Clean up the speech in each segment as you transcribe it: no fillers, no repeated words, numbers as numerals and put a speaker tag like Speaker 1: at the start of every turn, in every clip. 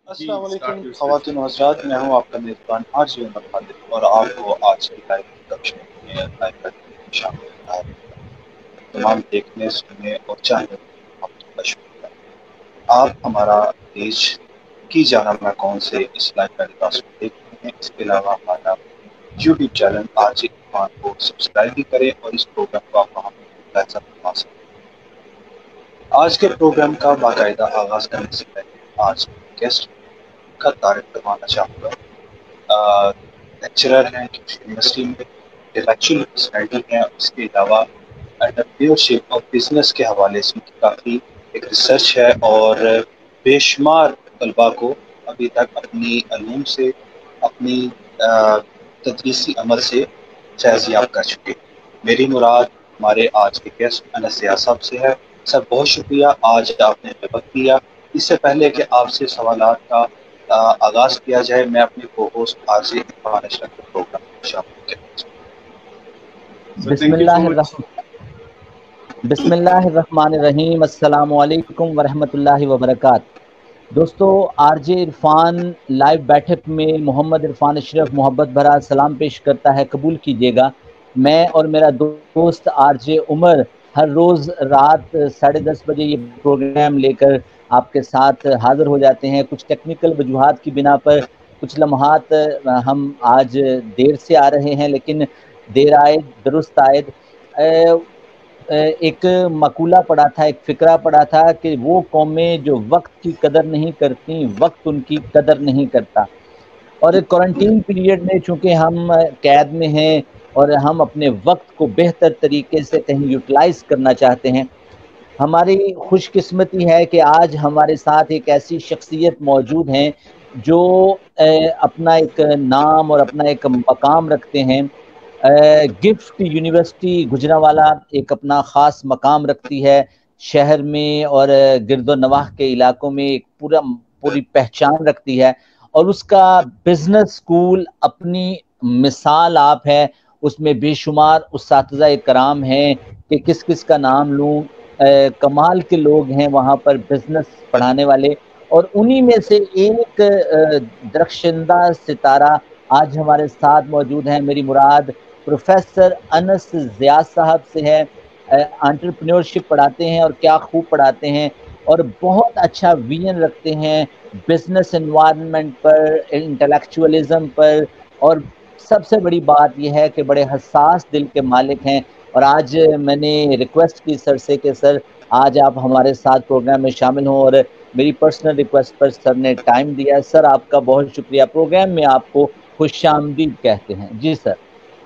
Speaker 1: जी
Speaker 2: अस्सलाम वालेकुम
Speaker 1: start your session.
Speaker 2: ख़वातीन व हज़रात, मैं हूँ आपका मेज़बान आरजे उमर खालिद और आपको आज की लाइव प्रोडक्शन में लाइव करने में शामिल होना है। तमाम देखने सुनने और चाहने आप सबका शुक्रिया। आप हमारा पेज की जाना कौन से इस लाइव टेलीकास्ट को देख रहे हैं। इसके अलावा हमारा यूट्यूब चैनल आरजे इरफान को सब्सक्राइब भी करें और इस प्रोग्राम को आप वहाँ पर लाइव करवा सकते हैं। आज के प्रोग्राम का बाकायदा आगाज़ करने से पहले आज गेस्ट का तारीफ करवाना चाहूँगा। लेक्चरर हैं जो यूनिवर्सिटी में इंटेलेक्चुअल पर्सनैलिटी हैं। उसके अलावा एंटरप्रेन्योरशिप और बिजनेस के हवाले से उनकी काफ़ी एक रिसर्च है और बेशुमार तलबा को अभी तक अपनी अलूम से अपनी तदरीसी अमल से फैज़याब कर चुके हैं। मेरी मुराद हमारे आज के गेस्ट अनस ज़िया साहब से है। सर बहुत शुक्रिया आज आपने वक्त दिया। इससे पहले कि आपसे सवालात का आगाज़ किया जाए, मैं अपने को होस्ट आरजे इरफान अशरफ के प्रोग्राम में शामिल
Speaker 1: so thank you so much.
Speaker 3: बिस्मिल्लाहिर्रहमानिर्रहीम। अस्सलामु अलैकुम वरहमतुल्लाहि वबरकातुहू। दोस्तों, आरजे इरफान लाइव बैठक में मोहम्मद इरफान अशरफ मोहब्बत भरा सलाम पेश करता है, कबूल कीजिएगा। मैं और मेरा दोस्त आरजे उमर हर रोज़ रात 10:30 बजे ये प्रोग्राम लेकर आपके साथ हाज़िर हो जाते हैं। कुछ टेक्निकल वजूहात की बिना पर कुछ लम्हात हम आज देर से आ रहे हैं, लेकिन देर आए दुरुस्त आए। एक मकूला पढ़ा था, एक फ़िक्रा पढ़ा था कि वो कौमें जो वक्त की कदर नहीं करती, वक्त उनकी कदर नहीं करता। और क्वारंटीन पीरियड में चूँकि हम कैद में हैं और हम अपने वक्त को बेहतर तरीके से कहीं यूटिलाइज़ करना चाहते हैं, हमारी खुशकिस्मती है कि आज हमारे साथ एक ऐसी शख्सियत मौजूद हैं जो अपना एक नाम और अपना एक मकाम रखते हैं। गिफ्ट यूनिवर्सिटी गुजरांवाला एक अपना ख़ास मकाम रखती है शहर में और गिरदो नवाह के इलाकों में एक पूरी पहचान रखती है, और उसका बिजनेस स्कूल अपनी मिसाल आप है। उसमें बेशुमार उस्ताज़ा कराम हैं कि किस किस का नाम लूँ। कमाल के लोग हैं वहाँ पर बिजनेस पढ़ाने वाले, और उन्हीं में से एक दरख्शिंदा सितारा आज हमारे साथ मौजूद हैं। मेरी मुराद प्रोफेसर अनस ज़िया साहब से है। एंटरप्रेन्योरशिप पढ़ाते हैं और क्या खूब पढ़ाते हैं, और बहुत अच्छा विजन रखते हैं बिजनेस एनवायरनमेंट पर, इंटेलेक्चुअलिज्म पर, और सबसे बड़ी बात यह है कि बड़े हसास दिल के मालिक हैं। और आज मैंने रिक्वेस्ट की सर से कि सर आज आप हमारे साथ प्रोग्राम में शामिल हों, और मेरी पर्सनल रिक्वेस्ट पर सर ने टाइम दिया। सर आपका बहुत शुक्रिया। प्रोग्राम में आपको खुशामदीद कहते हैं। जी सर।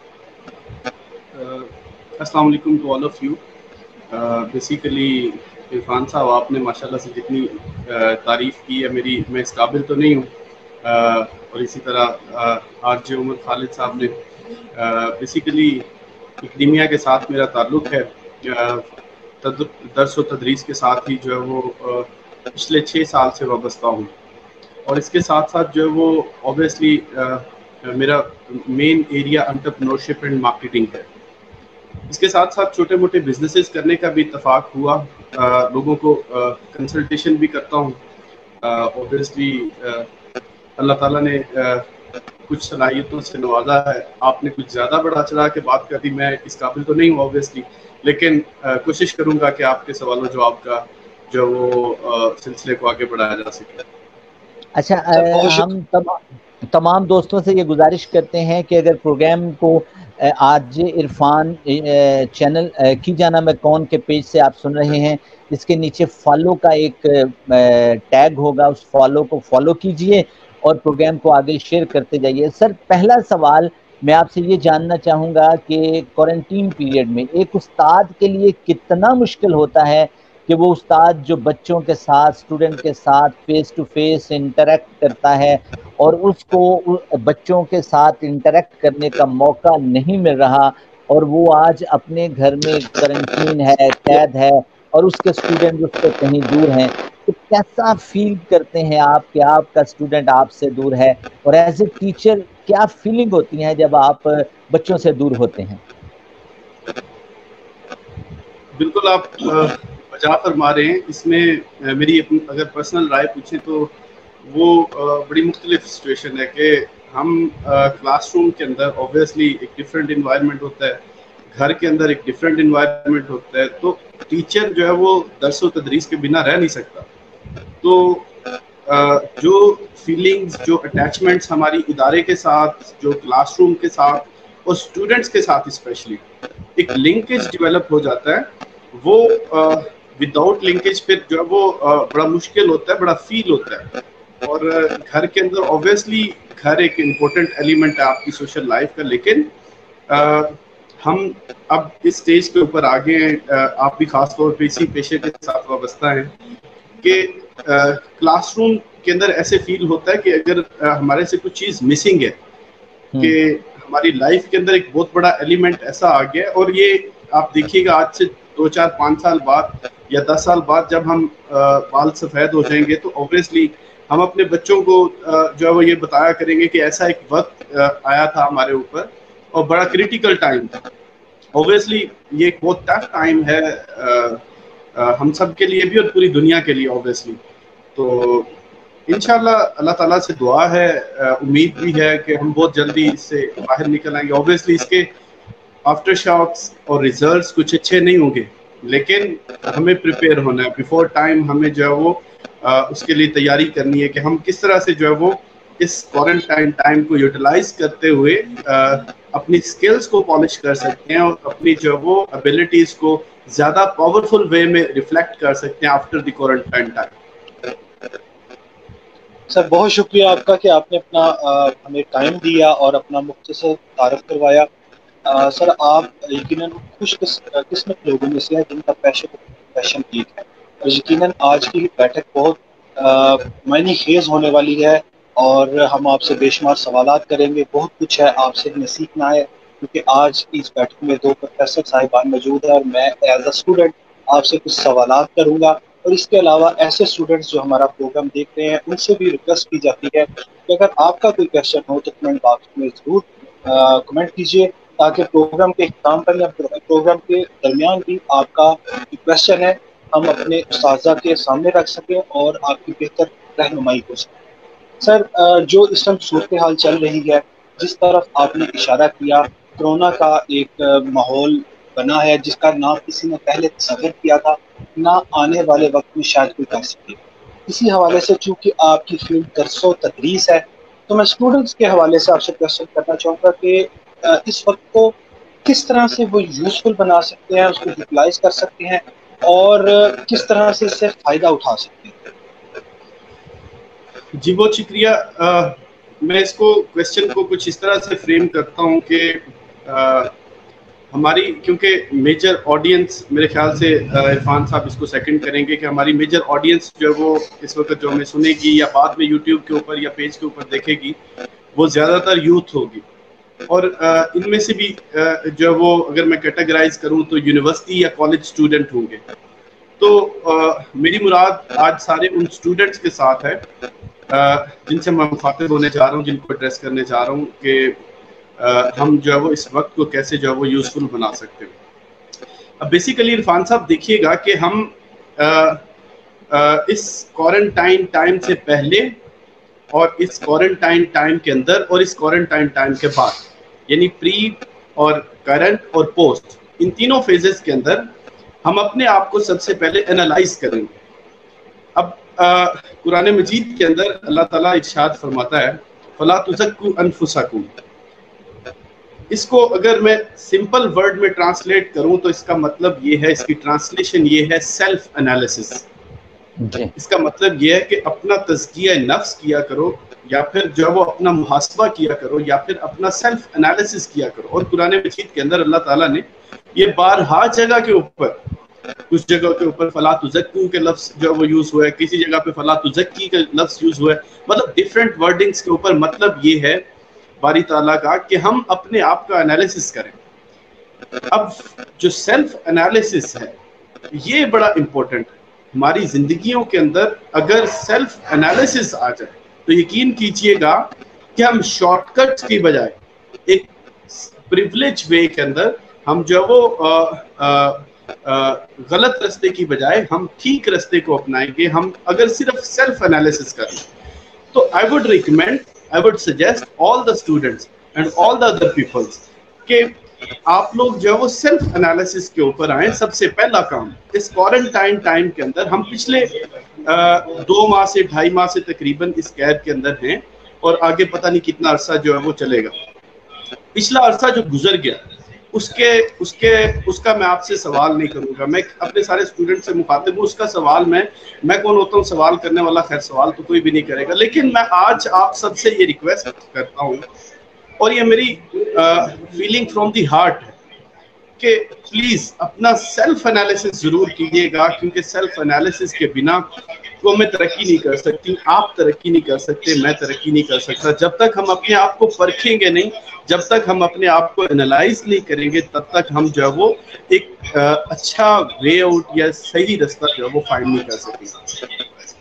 Speaker 1: अस्सलाम वालेकुम to all of you. Basically Irfan sahab, आपने माशाल्लाह से जितनी तारीफ़ की है मेरी, मैं इस काबिल तो नहीं हूँ। और इसी तरह आरजे उमर खालिद साहब ने बेसिकली एकेडमिया के साथ मेरा ताल्लुक़ है। दर्स व तदरीस के साथ ही जो है वो पिछले 6 साल से वाबस्ता हूँ, और इसके साथ साथ जो है वो ऑब्वियसली मेरा main area entrepreneurship and marketing है। इसके साथ साथ छोटे मोटे बिजनेसेस करने का भी इत्तेफाक हुआ। लोगों को कंसल्टेशन भी करता हूँ। ऑब्वियसली अल्लाह ताला ने कुछ सलाहियतों से नवाजा है। आपने कुछ ज़्यादा बढ़ा चढ़ा के बात कर दी, मैं इस काबिल तो नहीं हूँ ऑब्वियसली, लेकिन कोशिश करूँगा कि आपके सवालों जवाब का जो वो सिलसिले को आगे बढ़ाया जा सके।
Speaker 3: अच्छा, हम तमाम दोस्तों से ये गुजारिश करते हैं कि अगर प्रोग्राम को आरजे इरफान चैनल की जाना मैं कौन के पेज से आप सुन रहे हैं, इसके नीचे फॉलो का एक टैग होगा, उस फॉलो को फॉलो कीजिए और प्रोग्राम को आगे शेयर करते जाइए। सर, पहला सवाल मैं आपसे ये जानना चाहूँगा कि क्वारंटीन पीरियड में एक उस्ताद के लिए कितना मुश्किल होता है कि वो उस्ताद जो बच्चों के साथ, स्टूडेंट के साथ फेस टू फेस इंटरेक्ट करता है, और उसको बच्चों के साथ इंटरेक्ट करने का मौका नहीं मिल रहा, और वो आज अपने घर में क्वारंटीन है, कैद है, और उसके स्टूडेंट उससे कहीं दूर हैं, तो कैसा फील करते हैं आप कि आपका स्टूडेंट आपसे दूर है, और एज ए टीचर क्या फीलिंग होती है जब आप बच्चों से दूर होते हैं?
Speaker 1: बिल्कुल, आप बजा फरमा रहे हैं। इसमें मेरी अगर पर्सनल राय पूछें तो وہ بڑی مختلف سچویشن ہے کہ ہم کلاس روم کے اندر اوبیسلی ایک ڈفرینٹ انوائرمنٹ ہوتا ہے, گھر کے اندر ایک ڈفرینٹ انوائرمنٹ ہوتا ہے, تو ٹیچر جو ہے وہ درس و تدریس کے بنا رہ نہیں سکتا. تو جو فیلنگز, جو اٹیچمنٹس ہماری ادارے کے ساتھ, جو کلاس روم کے ساتھ اور اسٹوڈنٹس کے ساتھ اسپیشلی ایک لنکیج ڈیولپ ہو جاتا ہے, وہ وداؤٹ لنکیج پھر جو ہے وہ بڑا مشکل ہوتا ہے, بڑا فیل ہوتا ہے. اور گھر کے اندر اوبیسلی گھر ایک امپورٹنٹ ایلیمنٹ ہے آپ کی سوشل لائف کا, لیکن ہم اب اس سٹیج کے اوپر آگے ہیں, آپ بھی خاص طور پہ اسی پیشے کے ساتھ وابستہ ہیں کہ کلاس روم کے اندر ایسے فیل ہوتا ہے کہ اگر ہمارے سے کچھ چیز مسنگ ہے, کہ ہماری لائف کے اندر ایک بہت بڑا ایلیمنٹ ایسا آ گیا ہے. اور یہ آپ دیکھیے گا آج سے 2, 4, 5 سال بعد یا 10 سال بعد جب ہم بال سفید ہو جائیں گے تو اوبیسلی ہم اپنے بچوں کو جو ہے وہ یہ بتایا کریں گے کہ ایسا ایک وقت آیا تھا ہمارے اوپر اور بڑا کریٹیکل ٹائم تھا. اوبیسلی یہ ایک بہت ٹف ٹائم ہے ہم سب کے لیے بھی اور پوری دنیا کے لیے اوبیسلی. تو انشاءاللہ اللہ تعالیٰ سے دعا ہے, امید بھی ہے کہ ہم بہت جلدی اس سے باہر نکل آئیں گے. اوبیسلی اس کے آفٹر شاکس اور ریزلٹس کچھ اچھے نہیں ہوں گے, لیکن ہمیں پریپیئر ہونا ہے بیفور ٹائم. ہمیں جو ہے وہ اس کے لیے تیاری کرنی ہے کہ ہم کس طرح سے جو ہے وہ اس کوارنٹائن ٹائم کو یوٹیلائز کرتے ہوئے اپنی سکلز کو پالش کر سکتے ہیں اور اپنی جو ہے وہ ابیلٹیز کو زیادہ پاورفل وے میں ریفلیکٹ کر سکتے ہیں after the quarantine time.
Speaker 2: Sir بہت شکریہ آپ کا کہ آپ نے اپنا ہمیں ٹائم دیا اور اپنا مختصر تعارف کروایا. سر آپ یقیناً خوش قسمت لوگوں میں سے ہیں جن کا پیشن ایک ہے, اور یقیناً آج کی بیٹھک بہت معنی خیز ہونے والی ہے اور ہم آپ سے بے شمار سوالات کریں گے. بہت کچھ ہے آپ سے ہمیں سیکھنا ہے, کیونکہ آج اس بیٹھک میں 2 پروفیسر صاحبان موجود ہیں اور میں ایز اے اسٹوڈنٹ آپ سے کچھ سوالات کروں گا. اور اس کے علاوہ ایسے اسٹوڈنٹس جو ہمارا پروگرام دیکھ رہے ہیں ان سے بھی ریکویسٹ کی جاتی ہے کہ اگر آپ کا کوئی کویشچن ہو تو کمنٹ باکس میں ضرور کمنٹ کیجیے, تاکہ پروگرام کے اختتام پر یا پروگرام کے درمیان بھی آپ کا جو کویشچن ہے ہم اپنے اساتذہ کے سامنے رکھ سکیں اور آپ کی بہتر رہنمائی ہو سکے. سر جو اس وقت صورتحال چل رہی ہے, جس طرف آپ نے اشارہ کیا, کرونا کا ایک ماحول بنا ہے جس کا نہ کسی نے پہلے تصور کیا تھا, نہ آنے والے وقت میں شاید کوئی کر سکے. اسی حوالے سے چونکہ آپ کی فیلڈ درس و تدریس ہے, تو میں اسٹوڈنٹس کے حوالے سے آپ سے کویشچن کرنا چاہوں گا کہ اس وقت کو کس طرح سے وہ یوزفل بنا سکتے ہیں, اس کو یوٹیلائز کر سکتے ہیں اور کس طرح سے اس سے فائدہ اٹھا سکتے ہیں.
Speaker 1: جی بہت شکریہ. میں اس کو کویشچن کو کچھ اس طرح سے فریم کرتا ہوں کہ ہماری کیونکہ میجر آڈینس, میرے خیال سے عرفان صاحب اس کو سیکنڈ کریں گے کہ ہماری میجر آڈینس جو ہے وہ اس وقت جو ہمیں سنے گی یا بعد میں یوٹیوب کے اوپر یا پیج کے اوپر دیکھے گی وہ زیادہ تر یوتھ ہوگی. اور ان میں سے بھی جو وہ اگر میں کیٹیگرائز کروں تو یونیورسٹی یا کالج اسٹوڈنٹ ہوں گے. تو میری مراد آج سارے ان اسٹوڈنٹس کے ساتھ ہے جن سے میں مخاطب ہونے جا رہا ہوں, جن کو ایڈریس کرنے جا رہا ہوں کہ ہم جو ہے وہ اس وقت کو کیسے جو ہے وہ یوزفل بنا سکتے ہیں. اب بیسیکلی عرفان صاحب دیکھیے گا کہ ہم اس کوارنٹائن ٹائم سے پہلے اور اس کوارنٹائن ٹائم کے اندر اور اس کوارنٹائن ٹائم کے بعد, یعنی پری اور کرنٹ اور پوسٹ, ان تینوں فیزز کے اندر ہم اپنے آپ کو سب سے پہلے انالائز کریں گے. اب قرآن مجید کے اندر اللہ تعالیٰ ارشاد فرماتا ہے فَلَا تُزَكُّوا أَنفُسَكُمْ. اس کو اگر میں سمپل ورڈ میں ٹرانسلیٹ کروں تو اس کا مطلب یہ ہے, اس کی ٹرانسلیشن یہ ہے سیلف انالیسس. اس کا مطلب یہ ہے کہ اپنا تزکیہ نفس کیا کرو, یا پھر جو وہ اپنا محاسبہ کیا کرو, یا پھر اپنا سیلف انالیسس کیا کرو. اور قرآن مجید کے اندر اللہ تعالیٰ نے یہ بارہا جگہ کے اوپر, کچھ جگہ کے اوپر فلا تزکو کے لفظ جو وہ یوز ہوا ہے, کسی جگہ پہ فلا تزکی کا لفظ یوز ہوا ہے, مطلب ڈفرینٹ ورڈنگس کے اوپر مطلب یہ ہے باری تعالیٰ کا کہ ہم اپنے آپ کا انالیسس کریں. اب جو سیلف انالیسس ہے یہ بڑا امپورٹنٹ ہے ہماری زندگیوں کے اندر. اگر سیلف انالیسس آ جائے تو یقین کیجئے گا کہ ہم شارٹ کٹس کی بجائے ایک پریولیج وے کے اندر ہم جو وہ غلط رستے کی بجائے ہم ٹھیک رستے کو اپنائیں گے, ہم اگر صرف سیلف انالیسس کریں. तो I would recommend, I would suggest all the students and all the other peoples कि आप लोग जो है वो सेल्फ एनालिसिस के ऊपर आए। सबसे पहला काम इस क्वारंटाइन टाइम के अंदर, हम पिछले 2 माह से 2.5 माह से तकरीबन इस कैद के अंदर हैं और आगे पता नहीं कितना अरसा जो है वो चलेगा। पिछला अरसा जो गुजर गया उसका मैं आपसे सवाल नहीं करूंगा, मैं अपने सारे स्टूडेंट से मुखातिब हूँ। उसका सवाल मैं कौन होता हूँ सवाल करने वाला, खैर सवाल तो कोई भी नहीं करेगा, लेकिन मैं आज आप सबसे ये रिक्वेस्ट करता हूँ और ये मेरी फीलिंग फ्रॉम दी हार्ट है कि प्लीज अपना सेल्फ एनालिसिस जरूर कीजिएगा, क्योंकि सेल्फ एनालिसिस के बिना तो मैं तरक्की नहीं कर सकती, आप तरक्की नहीं कर सकते, मैं तरक्की नहीं कर सकता। जब तक हम अपने आप को परखेंगे नहीं, जब तक हम अपने आप को एनालाइज नहीं करेंगे, तब तक हम जो है वो एक अच्छा वे आउट या सही रास्ता जो है वो फाइंड नहीं कर सकेंगे।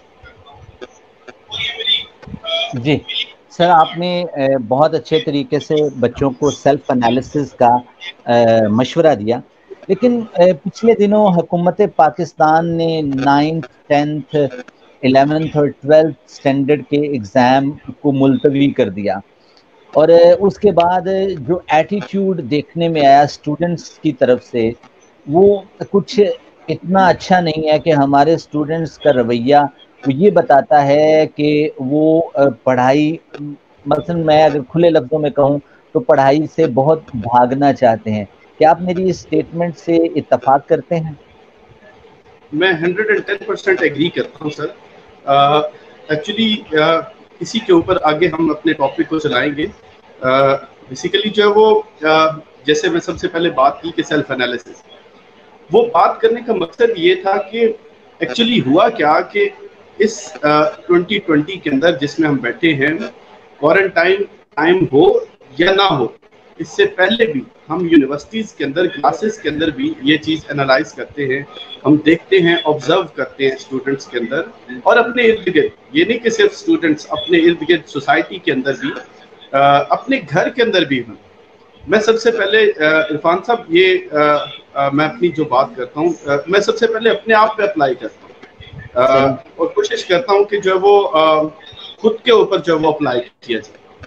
Speaker 3: जी सर, आपने बहुत अच्छे तरीके से बच्चों को सेल्फ एनालिसिस का मशवरा दिया, लेकिन पिछले दिनों हुकूमत पाकिस्तान ने 9th, 10th, 11th और 12th स्टैंडर्ड के एग्ज़ाम को मुलतवी कर दिया और उसके बाद जो एटीट्यूड देखने में आया स्टूडेंट्स की तरफ से वो कुछ इतना अच्छा नहीं है कि हमारे स्टूडेंट्स का रवैया तो ये बताता है कि वो पढ़ाई, मसलन मैं अगर खुले लफ्ज़ों में कहूँ तो पढ़ाई से बहुत भागना चाहते हैं। क्या आप मेरी इस स्टेटमेंट से इत्तफाक करते हैं?
Speaker 1: मैं 110% एग्री करता हूँ सर। एक्चुअली इसी के ऊपर आगे हम अपने टॉपिक को चलाएंगे। बेसिकली जो है वो जैसे मैं सबसे पहले बात की कि सेल्फ एनालिसिस, वो बात करने का मकसद ये था कि एक्चुअली हुआ क्या कि इस 2020 के अंदर जिसमें हम बैठे हैं, क्वारंटाइन टाइम हो या ना हो, इससे पहले भी हम यूनिवर्सिटीज़ के अंदर क्लासेस के अंदर भी ये चीज़ एनालाइज करते हैं, हम देखते हैं, ऑब्जर्व करते हैं स्टूडेंट्स के अंदर और अपने इर्द गिर्द। ये नहीं कि सिर्फ स्टूडेंट्स, अपने इर्द गिर्द सोसाइटी के अंदर भी, अपने घर के अंदर भी हम। मैं सबसे पहले इरफान साहब ये मैं अपनी जो बात करता हूँ, मैं सबसे पहले अपने आप पे अप्लाई करता हूँ और कोशिश करता हूँ कि जो है वो खुद के ऊपर जो है वो अप्लाई किया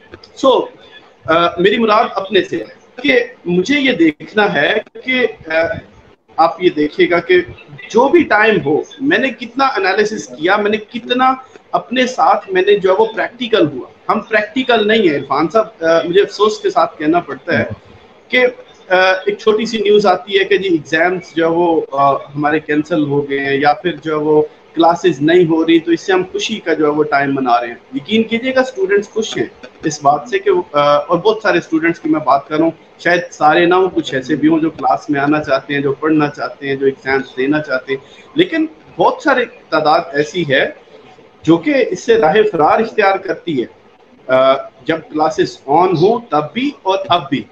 Speaker 1: जाए। मेरी मुराद अपने से है कि मुझे ये देखना है कि आप ये देखिएगा कि जो भी टाइम हो, मैंने कितना एनालिसिस किया, मैंने कितना अपने साथ मैंने जो है वो प्रैक्टिकल हुआ। हम प्रैक्टिकल नहीं है इरफान साहब, मुझे अफसोस के साथ कहना पड़ता है कि एक छोटी सी न्यूज़ आती है कि जी एग्जाम्स जो है वो हमारे कैंसिल हो गए हैं या फिर जो है वो क्लासेस नहीं हो रही, तो इससे हम खुशी का जो है वो टाइम मना रहे हैं। यकीन कीजिएगा स्टूडेंट्स खुश हैं इस बात से कि और बहुत सारे स्टूडेंट्स की मैं बात कर रहा हूँ, शायद सारे ना हो, कुछ ऐसे भी हों जो क्लास में आना चाहते हैं, जो पढ़ना चाहते हैं, जो एग्जाम्स देना चाहते हैं, लेकिन बहुत सारे तादाद ऐसी है जो कि इससे राह फरार इख्तियार करती है जब क्लासेस ऑन हो तब भी और अब भी।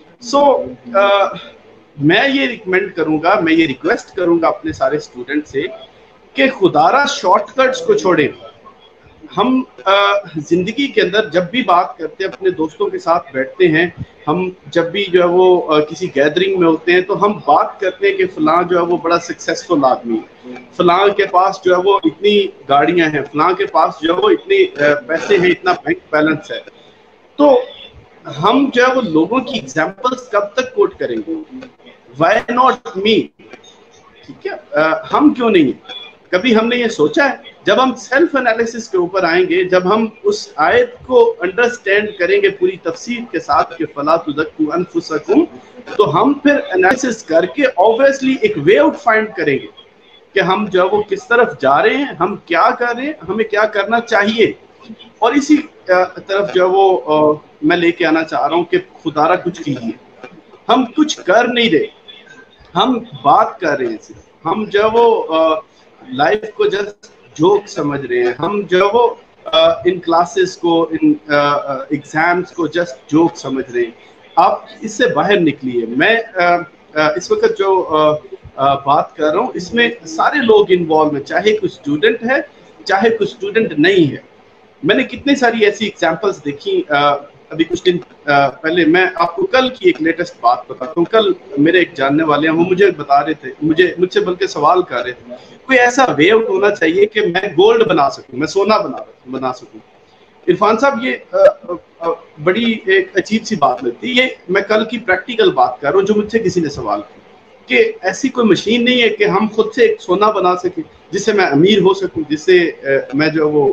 Speaker 1: मैं ये रिकमेंड करूंगा, मैं ये रिक्वेस्ट करूंगा अपने सारे स्टूडेंट से कि खुदारा शॉर्टकट्स को छोड़ें। हम जिंदगी के अंदर जब भी बात करते हैं, अपने दोस्तों के साथ बैठते हैं, हम जब भी जो है वो किसी गैदरिंग में होते हैं, तो हम बात करते हैं कि फलां जो है वो बड़ा सक्सेसफुल आदमी है, फलां के पास जो है वो इतनी गाड़ियां हैं, फलां के पास जो है वो इतने पैसे हैं, इतना बैंक बैलेंस है। तो हम जो है वो लोगों की एग्जाम्पल्स कब तक कोट करेंगे? Why not me? ठीक है, हम क्यों नहीं? कभी हमने ये सोचा है? जब हम सेल्फ एनालिसिस के ऊपर आएंगे, जब हम उस आयत को अंडरस्टैंड करेंगे पूरी तफसीर के साथ कि फला तुज़क्कू अनफुसकुम, तो हम फिर एनालिसिस करके ऑब्वियसली एक वे आउट फाइंड करेंगे कि हम जो है वो किस तरफ जा रहे हैं, हम क्या कर रहे हैं, हमें क्या करना चाहिए। और इसी तरफ जो है वो मैं लेके आना चाह रहा हूँ कि खुदारा कुछ कीजिए। हम कुछ कर नहीं रहे, हम बात कर रहे हैं सिर्फ, हम जो है वो लाइफ को जस्ट जोक समझ रहे हैं, हम जो है वो इन क्लासेस को, इन एग्जाम्स को जस्ट जोक समझ रहे हैं। आप इससे बाहर निकलिए। मैं इस वक्त जो बात कर रहा हूँ इसमें सारे लोग इन्वॉल्व हैं, चाहे कुछ स्टूडेंट है चाहे कुछ स्टूडेंट नहीं है। मैंने कितनी सारी ऐसी एग्जाम्पल्स देखी। अभी कुछ दिन पहले मैं आपको कल की एक लेटेस्ट बात बताता हूँ। कल मेरे एक जानने वाले हैं, वो मुझे बता रहे थे, मुझसे बल्कि सवाल कर रहे थे, कोई ऐसा वे आउट होना चाहिए कि मैं गोल्ड बना सकूं, मैं सोना बना सकूं। عرفان صاحب یہ بڑی ایک عجیب سی بات لگتی ہے. یہ میں کل کی پریکٹیکل بات کر رہا ہوں جو مجھ سے کسی نے سوال کیا کہ ایسی کوئی مشین نہیں ہے کہ ہم خود سے ایک سونا بنا سکیں جس سے میں امیر ہو سکوں, جس سے میں جو وہ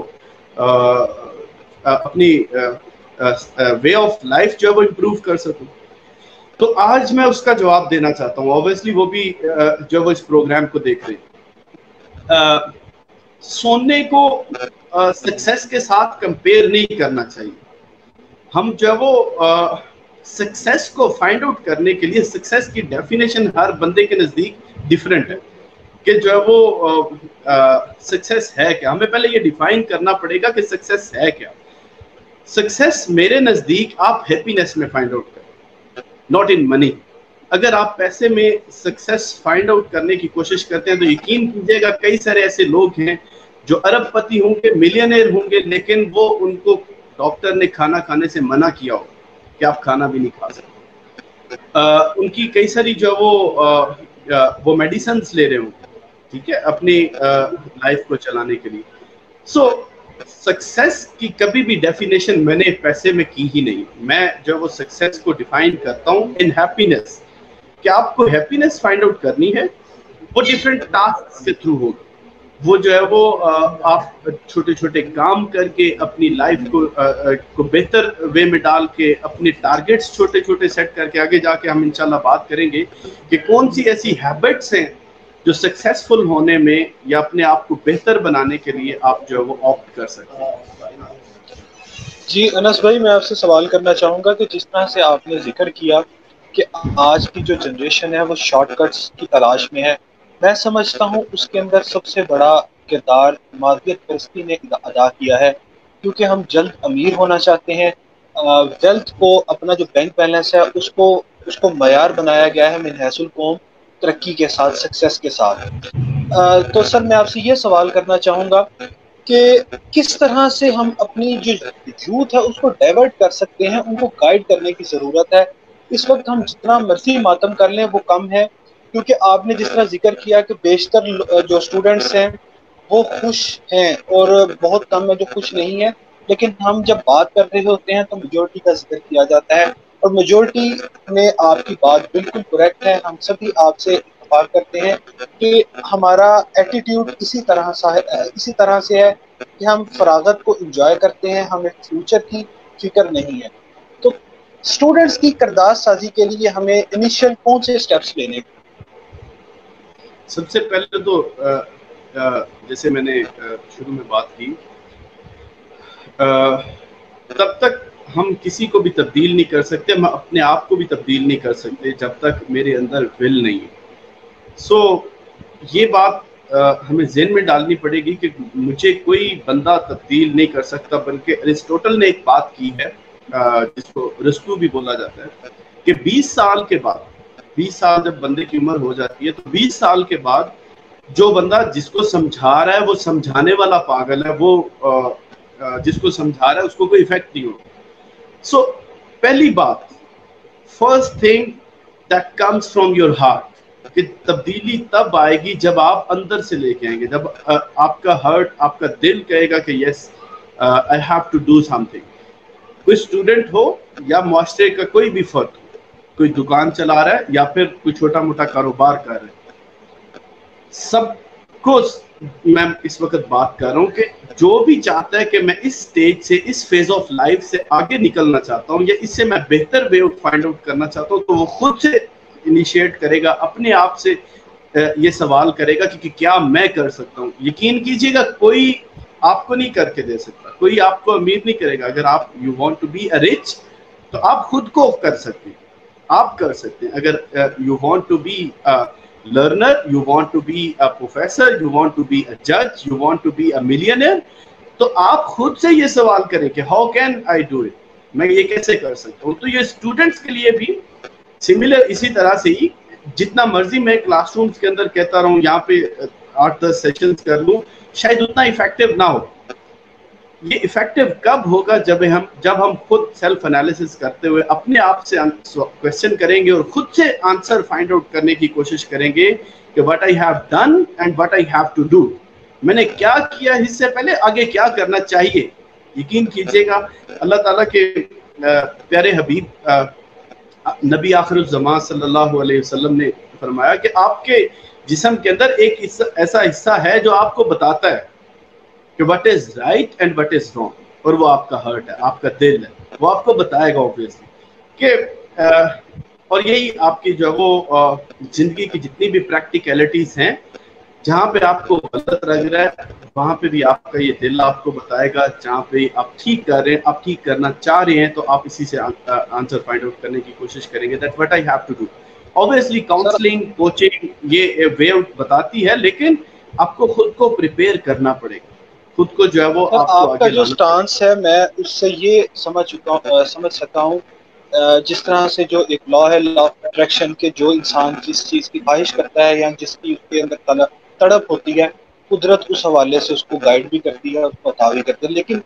Speaker 1: اپنی وے آف لائف جو ہے وہ امپروو کر سکوں. تو آج میں اس کا جواب دینا چاہتا ہوں. اوبیسلی وہ بھی جو وہ اس پروگرام کو دیکھ رہے ہیں. سونے کو سکسیس کے ساتھ کمپیئر نہیں کرنا چاہیے. ہم جو ہے وہ سکسیس کو فائنڈ آؤٹ کرنے کے لیے سکسیس کی ڈیفینیشن ہر بندے کے نزدیک ڈفرینٹ ہے کہ جو ہے وہ سکسیس ہے کیا. ہمیں پہلے یہ ڈیفائن کرنا پڑے گا کہ سکسیس ہے کیا. سکسیس میرے نزدیک آپ ہیپینس میں فائنڈ آؤٹ کریں, ناٹ ان منی. اگر آپ پیسے میں سکسیس فائنڈ آؤٹ کرنے کی کوشش کرتے ہیں تو یقین کیجیے گا کئی سارے ایسے لوگ ہیں جو ارب پتی ہوں گے, ملینئر ہوں گے, لیکن وہ ان کو ڈاکٹر نے کھانا کھانے سے منع کیا ہو کہ آپ کھانا بھی نہیں کھا سکتے. ان کی کئی ساری جو وہ میڈیسنز لے رہے ہوں, ٹھیک ہے, اپنی لائف کو چلانے کے لیے. سو سکسیس کی کبھی بھی ڈیفینیشن میں نے پیسے میں کی ہی نہیں. میں جو وہ سکسیس کو ڈیفائن کرتا ہوں ان ہیپینس, کہ آپ کو ہیپینس فائنڈ آؤٹ کرنی ہے. وہ ڈفرینٹ ٹاسک کے تھرو ہوگا. وہ جو ہے وہ آپ چھوٹے چھوٹے کام کر کے اپنی لائف کو بہتر وے میں ڈال کے اپنے ٹارگیٹس چھوٹے چھوٹے سیٹ کر کے آگے جا کے ہم انشاءاللہ بات کریں گے کہ کون سی ایسی ہیبٹس ہیں جو سکسیسفل ہونے میں یا اپنے آپ کو بہتر بنانے کے لیے آپ جو ہے وہ آپٹ کر سکتے ہیں.
Speaker 2: جی انس بھائی, میں آپ سے سوال کرنا چاہوں گا کہ جس طرح سے آپ نے ذکر کیا کہ آج کی جو جنریشن ہے وہ شارٹ کٹس کی تلاش میں ہے, میں سمجھتا ہوں اس کے اندر سب سے بڑا کردار مادیت پرستی نے ادا کیا ہے, کیونکہ ہم جلد امیر ہونا چاہتے ہیں. ویلتھ کو, اپنا جو بینک بیلنس ہے اس کو معیار بنایا گیا ہے من حیث القوم ترقی کے ساتھ, سکسیس کے ساتھ. تو سر میں آپ سے یہ سوال کرنا چاہوں گا کہ کس طرح سے ہم اپنی جو یوتھ ہے اس کو ڈائیورٹ کر سکتے ہیں, ان کو گائیڈ کرنے کی ضرورت ہے. اس وقت ہم جتنا مرضی ماتم کر لیں وہ کم ہے, کیونکہ آپ نے جس طرح ذکر کیا کہ بیشتر جو اسٹوڈنٹس ہیں وہ خوش ہیں اور بہت کم ہے جو خوش نہیں ہے. لیکن ہم جب بات کر رہے ہوتے ہیں تو میجورٹی کا ذکر کیا جاتا ہے, اور میجورٹی میں آپ کی بات بالکل کریکٹ ہے. ہم سبھی آپ سے اتفاق کرتے ہیں کہ ہمارا ایٹیٹیوڈ اسی طرح سے ہے کہ ہم فراغت کو انجوائے کرتے ہیں, ہمیں فیوچر کی فکر نہیں ہے. تو اسٹوڈنٹس کی کردار سازی کے لیے ہمیں انیشیل کون سے اسٹیپس لینے؟
Speaker 1: سب سے پہلے تو جیسے میں نے شروع میں بات کی, تب تک ہم کسی کو بھی تبدیل نہیں کر سکتے, ہم اپنے آپ کو بھی تبدیل نہیں کر سکتے جب تک میرے اندر ول نہیں ہے. سو یہ بات ہمیں ذہن میں ڈالنی پڑے گی کہ مجھے کوئی بندہ تبدیل نہیں کر سکتا, بلکہ ارسطوٹل نے ایک بات کی ہے جس کو رستو بھی بولا جاتا ہے کہ 20 سال کے بعد, 20 سال جب بندے کی عمر ہو جاتی ہے تو 20 سال کے بعد جو بندہ جس کو سمجھا رہا ہے وہ سمجھانے والا پاگل ہے, وہ جس کو سمجھا رہا ہے اس کو کوئی افیکٹ نہیں ہوگا. سو پہلی بات, first thing that comes from your heart, کہ تبدیلی تب آئے گی جب آپ اندر سے لے کے آئیں گے, جب آپ کا ہارٹ, آپ کا دل کہے گا کہ yes I have to do something. کوئی اسٹوڈنٹ ہو یا معاشرے کا کوئی بھی فرد, کوئی دکان چلا رہا ہے یا پھر کوئی چھوٹا موٹا کاروبار کر رہا ہے, سب کو میں اس وقت بات کر رہا ہوں کہ جو بھی چاہتا ہے کہ میں اس سٹیج سے, اس فیز آف لائف سے آگے نکلنا چاہتا ہوں یا اس سے میں بہتر وے فائنڈ آؤٹ کرنا چاہتا ہوں, تو وہ خود سے انیشیٹ کرے گا, اپنے آپ سے یہ سوال کرے گا کہ کیا میں کر سکتا ہوں. یقین کیجیے گا کوئی آپ کو نہیں کر کے دے سکتا, کوئی آپ کو امیر نہیں کرے گا. اگر آپ you want to be a rich تو آپ خود کو کر سکتے ہیں, آپ کر سکتے ہیں. اگر you want to be learner, you want to be a professor, you want to be a judge, you want to be a millionaire, تو آپ خود سے یہ سوال کریں کہ how can I do it, میں یہ کیسے کر سکتا ہوں. تو یہ اسٹوڈنٹس کے لیے بھی سملر اسی طرح سے ہی, جتنا مرضی میں کلاس رومز کے اندر کہتا رہوں, یہاں پہ 8-10 سیشنز کر لوں, شاید اتنا افیکٹو نہ ہو. یہ افیکٹو کب ہوگا جب ہم خود سیلف انالیسس کرتے ہوئے اپنے آپ سے کوشچن کریں گے اور خود سے آنسر فائنڈ آؤٹ کرنے کی کوشش کریں گے کہ what I have done and what I have to do, میں نے کیا کیا اس سے پہلے, آگے کیا کرنا چاہیے. यकीन कीजिएगा अल्लाह ताला के प्यारे हबीब नबी आखिरुज़्ज़मान सल्लल्लाहु अलैहि वसल्लम ने फरमाया कि आपके जिस्म के अंदर एक ऐसा हिस्सा है जो आपको बताता है कि what is right and what is wrong, और वो आपका हार्ट है, आपका दिल है, वो आपको बताएगा ऑब्वियसली कि और यही आपकी जो वो जिंदगी की जितनी भी प्रैक्टिकलिटीज हैं, जहाँ पे आपको गलत लग रहा है वहाँ पे भी आपका ये दिल आपको बताएगा, जहाँ पे आप ठीक कर रहे हैं, आप ठीक करना चाह रहे हैं, तो आप इसी से आंसर फाइंड आउट करने की कोशिश करेंगे। That what I have to do. Obviously counselling, coaching ये वे बताती है, लेकिन आपको खुद को प्रिपेयर करना पड़ेगा, खुद को जो है वो
Speaker 2: आपका जो स्टांस है मैं उससे ये समझ सकता हूँ, जिस तरह से जो एक लॉ है, लॉ ऑफ अट्रैक्शन के, जो इंसान जिस चीज़ की ख्वाहिश करता है या जिसकी उसके अंदर तड़प होती है, कुदरत उस हवाले से उसको गाइड भी करती है, उसको अता भी करती है। लेकिन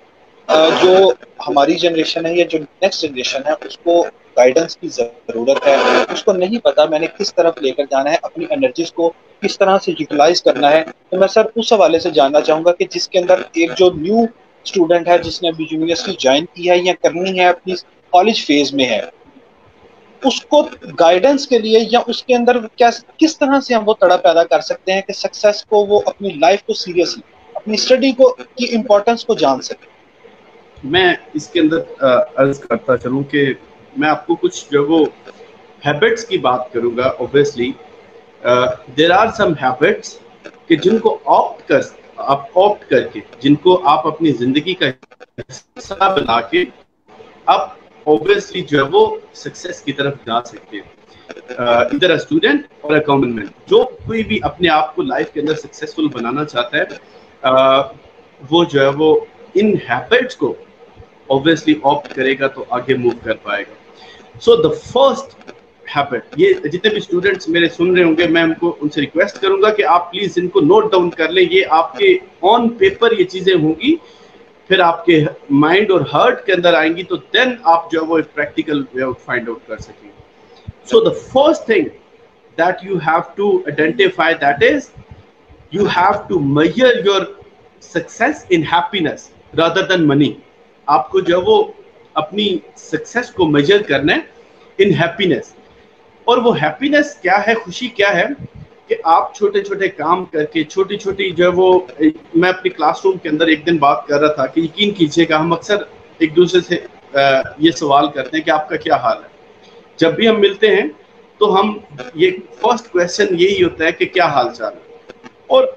Speaker 2: जो हमारी जनरेशन है या जो नेक्स्ट जनरेशन है, उसको गाइडेंस की ज़रूरत है, उसको नहीं पता मैंने किस तरफ लेकर जाना है, अपनी एनर्जीज को किस तरह से यूटिलाइज करना है। तो मैं सर उस हवाले से जानना चाहूँगा कि जिसके अंदर एक जो न्यू स्टूडेंट है जिसने अभी यूनिवर्सिटी ज्वाइन की है या करनी है, अपनी कॉलेज फेज में है, उसको गाइडेंस के लिए या उसके अंदर किस तरह से हम वो तड़ा पैदा कर सकते हैं कि सक्सेस को, वो अपनी लाइफ को सीरियसली, अपनी स्टडी को की इम्पोर्टेंस को जान सके।
Speaker 1: मैं इसके अंदर अर्ज करता चलूँ कि मैं आपको कुछ जो वो हैबिट्स की बात करूँगा। Obviously there are some habits कि जिनको आप ऑप्ट करके, जिनको आप अपनी ज़िंदगी का हिस्सा बना के आप ऑब्वियसली जो है वो सक्सेस की तरफ जा सकते हैं। इधर स्टूडेंट और अकाउंटेंट, जो कोई भी अपने आप को लाइफ के अंदर सक्सेसफुल बनाना चाहता है, वो जो है वो इन हैबिट्स को ऑब्वियसली ऑप्ट करेगा तो आगे मूव कर पाएगा। सो द फर्स्ट हैबिट, ये जितने भी स्टूडेंट्स मेरे सुन रहे होंगे, मैं उनसे रिक्वेस्ट करूंगा कि आप प्लीज इनको नोट डाउन कर लें। ये आपके ऑन पेपर ये चीजें होंगी, फिर आपके माइंड और हार्ट के अंदर आएंगी, तो देन आप जो है वो practical way out find out कर सकेंगे। So the first thing that you have to identify, that is you have to measure your success in happiness rather than money. आपको जो है वो अपनी सक्सेस को मेजर करना है इन हैप्पीनेस। और वो हैप्पीनेस क्या है, खुशी क्या है कि आप छोटे छोटे काम करके, छोटी छोटी जो है वो, मैं अपनी क्लासरूम के अंदर एक दिन बात कर रहा था कि यकीन कीजिएगा हम अक्सर एक दूसरे से ये सवाल करते हैं कि आपका क्या हाल है। जब भी हम मिलते हैं तो हम ये फर्स्ट क्वेश्चन यही होता है कि क्या हाल चाल है, और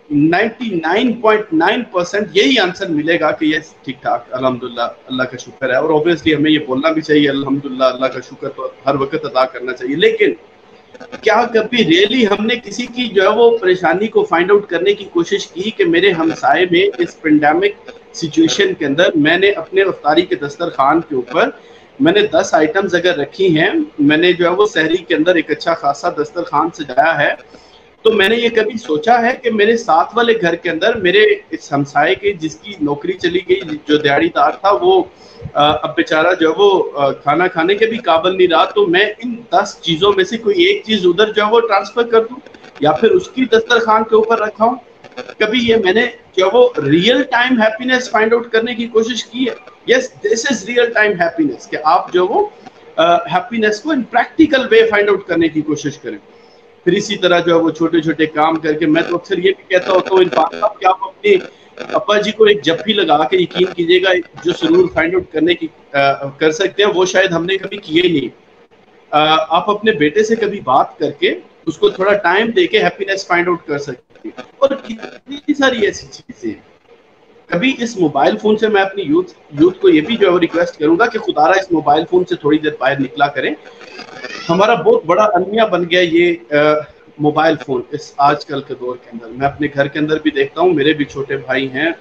Speaker 1: 99.9% यही आंसर मिलेगा कि यस ठीक ठाक, अल्हम्दुलिल्लाह, अल्लाह का शुक्र है। और ऑब्वियसली हमें ये बोलना भी चाहिए अल्हम्दुलिल्लाह, अल्लाह का शुक्र तो हर वक्त अदा करना चाहिए। लेकिन क्या कभी रियली हमने किसी की जो है वो परेशानी को फाइंड आउट करने की कोशिश की कि मेरे हमसाए में इस पेंडेमिक सिचुएशन के अंदर मैंने अपने इफ्तारी के दस्तरखान के ऊपर मैंने 10 आइटम्स अगर रखी हैं, मैंने जो है वो सहरी के अंदर एक अच्छा खासा दस्तरखान सजाया है, तो मैंने ये कभी सोचा है कि मेरे साथ वाले घर के अंदर मेरे इस हमसाए के जिसकी नौकरी चली गई, जो दिहाड़ीदार था, वो अब बेचारा जो वो खाना खाने के भी काबिल नहीं रहा, तो मैं इन 10 चीज़ों में से कोई एक चीज़ उधर जो है वो ट्रांसफ़र कर दूं या फिर उसकी दस्तरखान के ऊपर रखा हूं। कभी ये मैंने जो वो real time happiness find out करने की कोशिश की है। Yes, this is real time happiness, कि आप जो वो हैप्पीनेस को in practical way find out करने की कोशिश करें। फिर इसी तरह जो है वो छोटे छोटे काम करके, मैं तो अक्सर ये भी कहता होता हूँ इरफान साहब कि आप अपने अप्पा जी को एक जप्पी लगा के, यकीन कीजिएगा जो सुरूर फाइंड आउट करने की कर सकते हैं, वो शायद हमने कभी किए ही नहीं। आप अपने बेटे से कभी बात करके उसको थोड़ा टाइम दे के हैप्पीनेस फाइंड आउट कर सकते हैं। और कितनी सारी ऐसी चीजें। कभी इस मोबाइल फोन से मैं अपनी यूथ को ये भी जो है रिक्वेस्ट करूंगा कि खुदारा इस मोबाइल फोन से थोड़ी देर बाहर निकला करें। हमारा बहुत बड़ा अलमिया बन गया ये मोबाइल फोन इस आजकल के दौर के अंदर। मैं अपने घर के अंदर भी देखता हूँ, मेरे भी छोटे भाई हैं,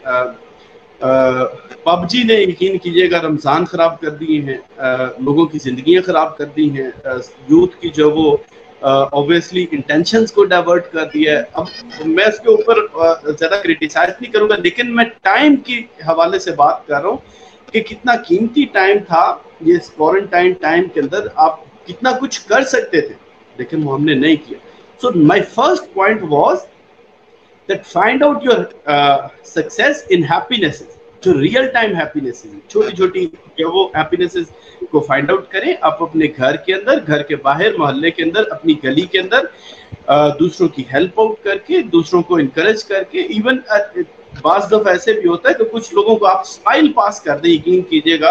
Speaker 1: पबजी ने यकीन कीजिएगा रमज़ान ख़राब कर दिए हैं, लोगों की ज़िंदगियाँ ख़राब कर दी हैं, यूथ की जो वो ऑब्वियसली इंटेंशंस को डाइवर्ट कर दिया है। अब मैं इसके ऊपर ज़्यादा क्रिटिसाइज नहीं करूँगा, लेकिन मैं टाइम के हवाले से बात कर रहा हूँ कि कितना कीमती टाइम था ये क्वारंटाइन टाइम के अंदर, आप कितना कुछ कर सकते थे, लेकिन वो हमने नहीं किया। So my first point was that find out your success in happiness. जो रियल टाइम हैप्पीनेस है, छोटी छोटी वो हैप्पीनेस को फाइंड आउट करें। आप अपने घर के अंदर, घर के बाहर, मोहल्ले के अंदर, अपनी गली के अंदर दूसरों की हेल्प आउट करके, दूसरों को इनकरेज करके, इवन बाज़ दफ़ा ऐसे भी होता है कि कुछ लोगों को आप स्माइल पास कर दें, यकीन कीजिएगा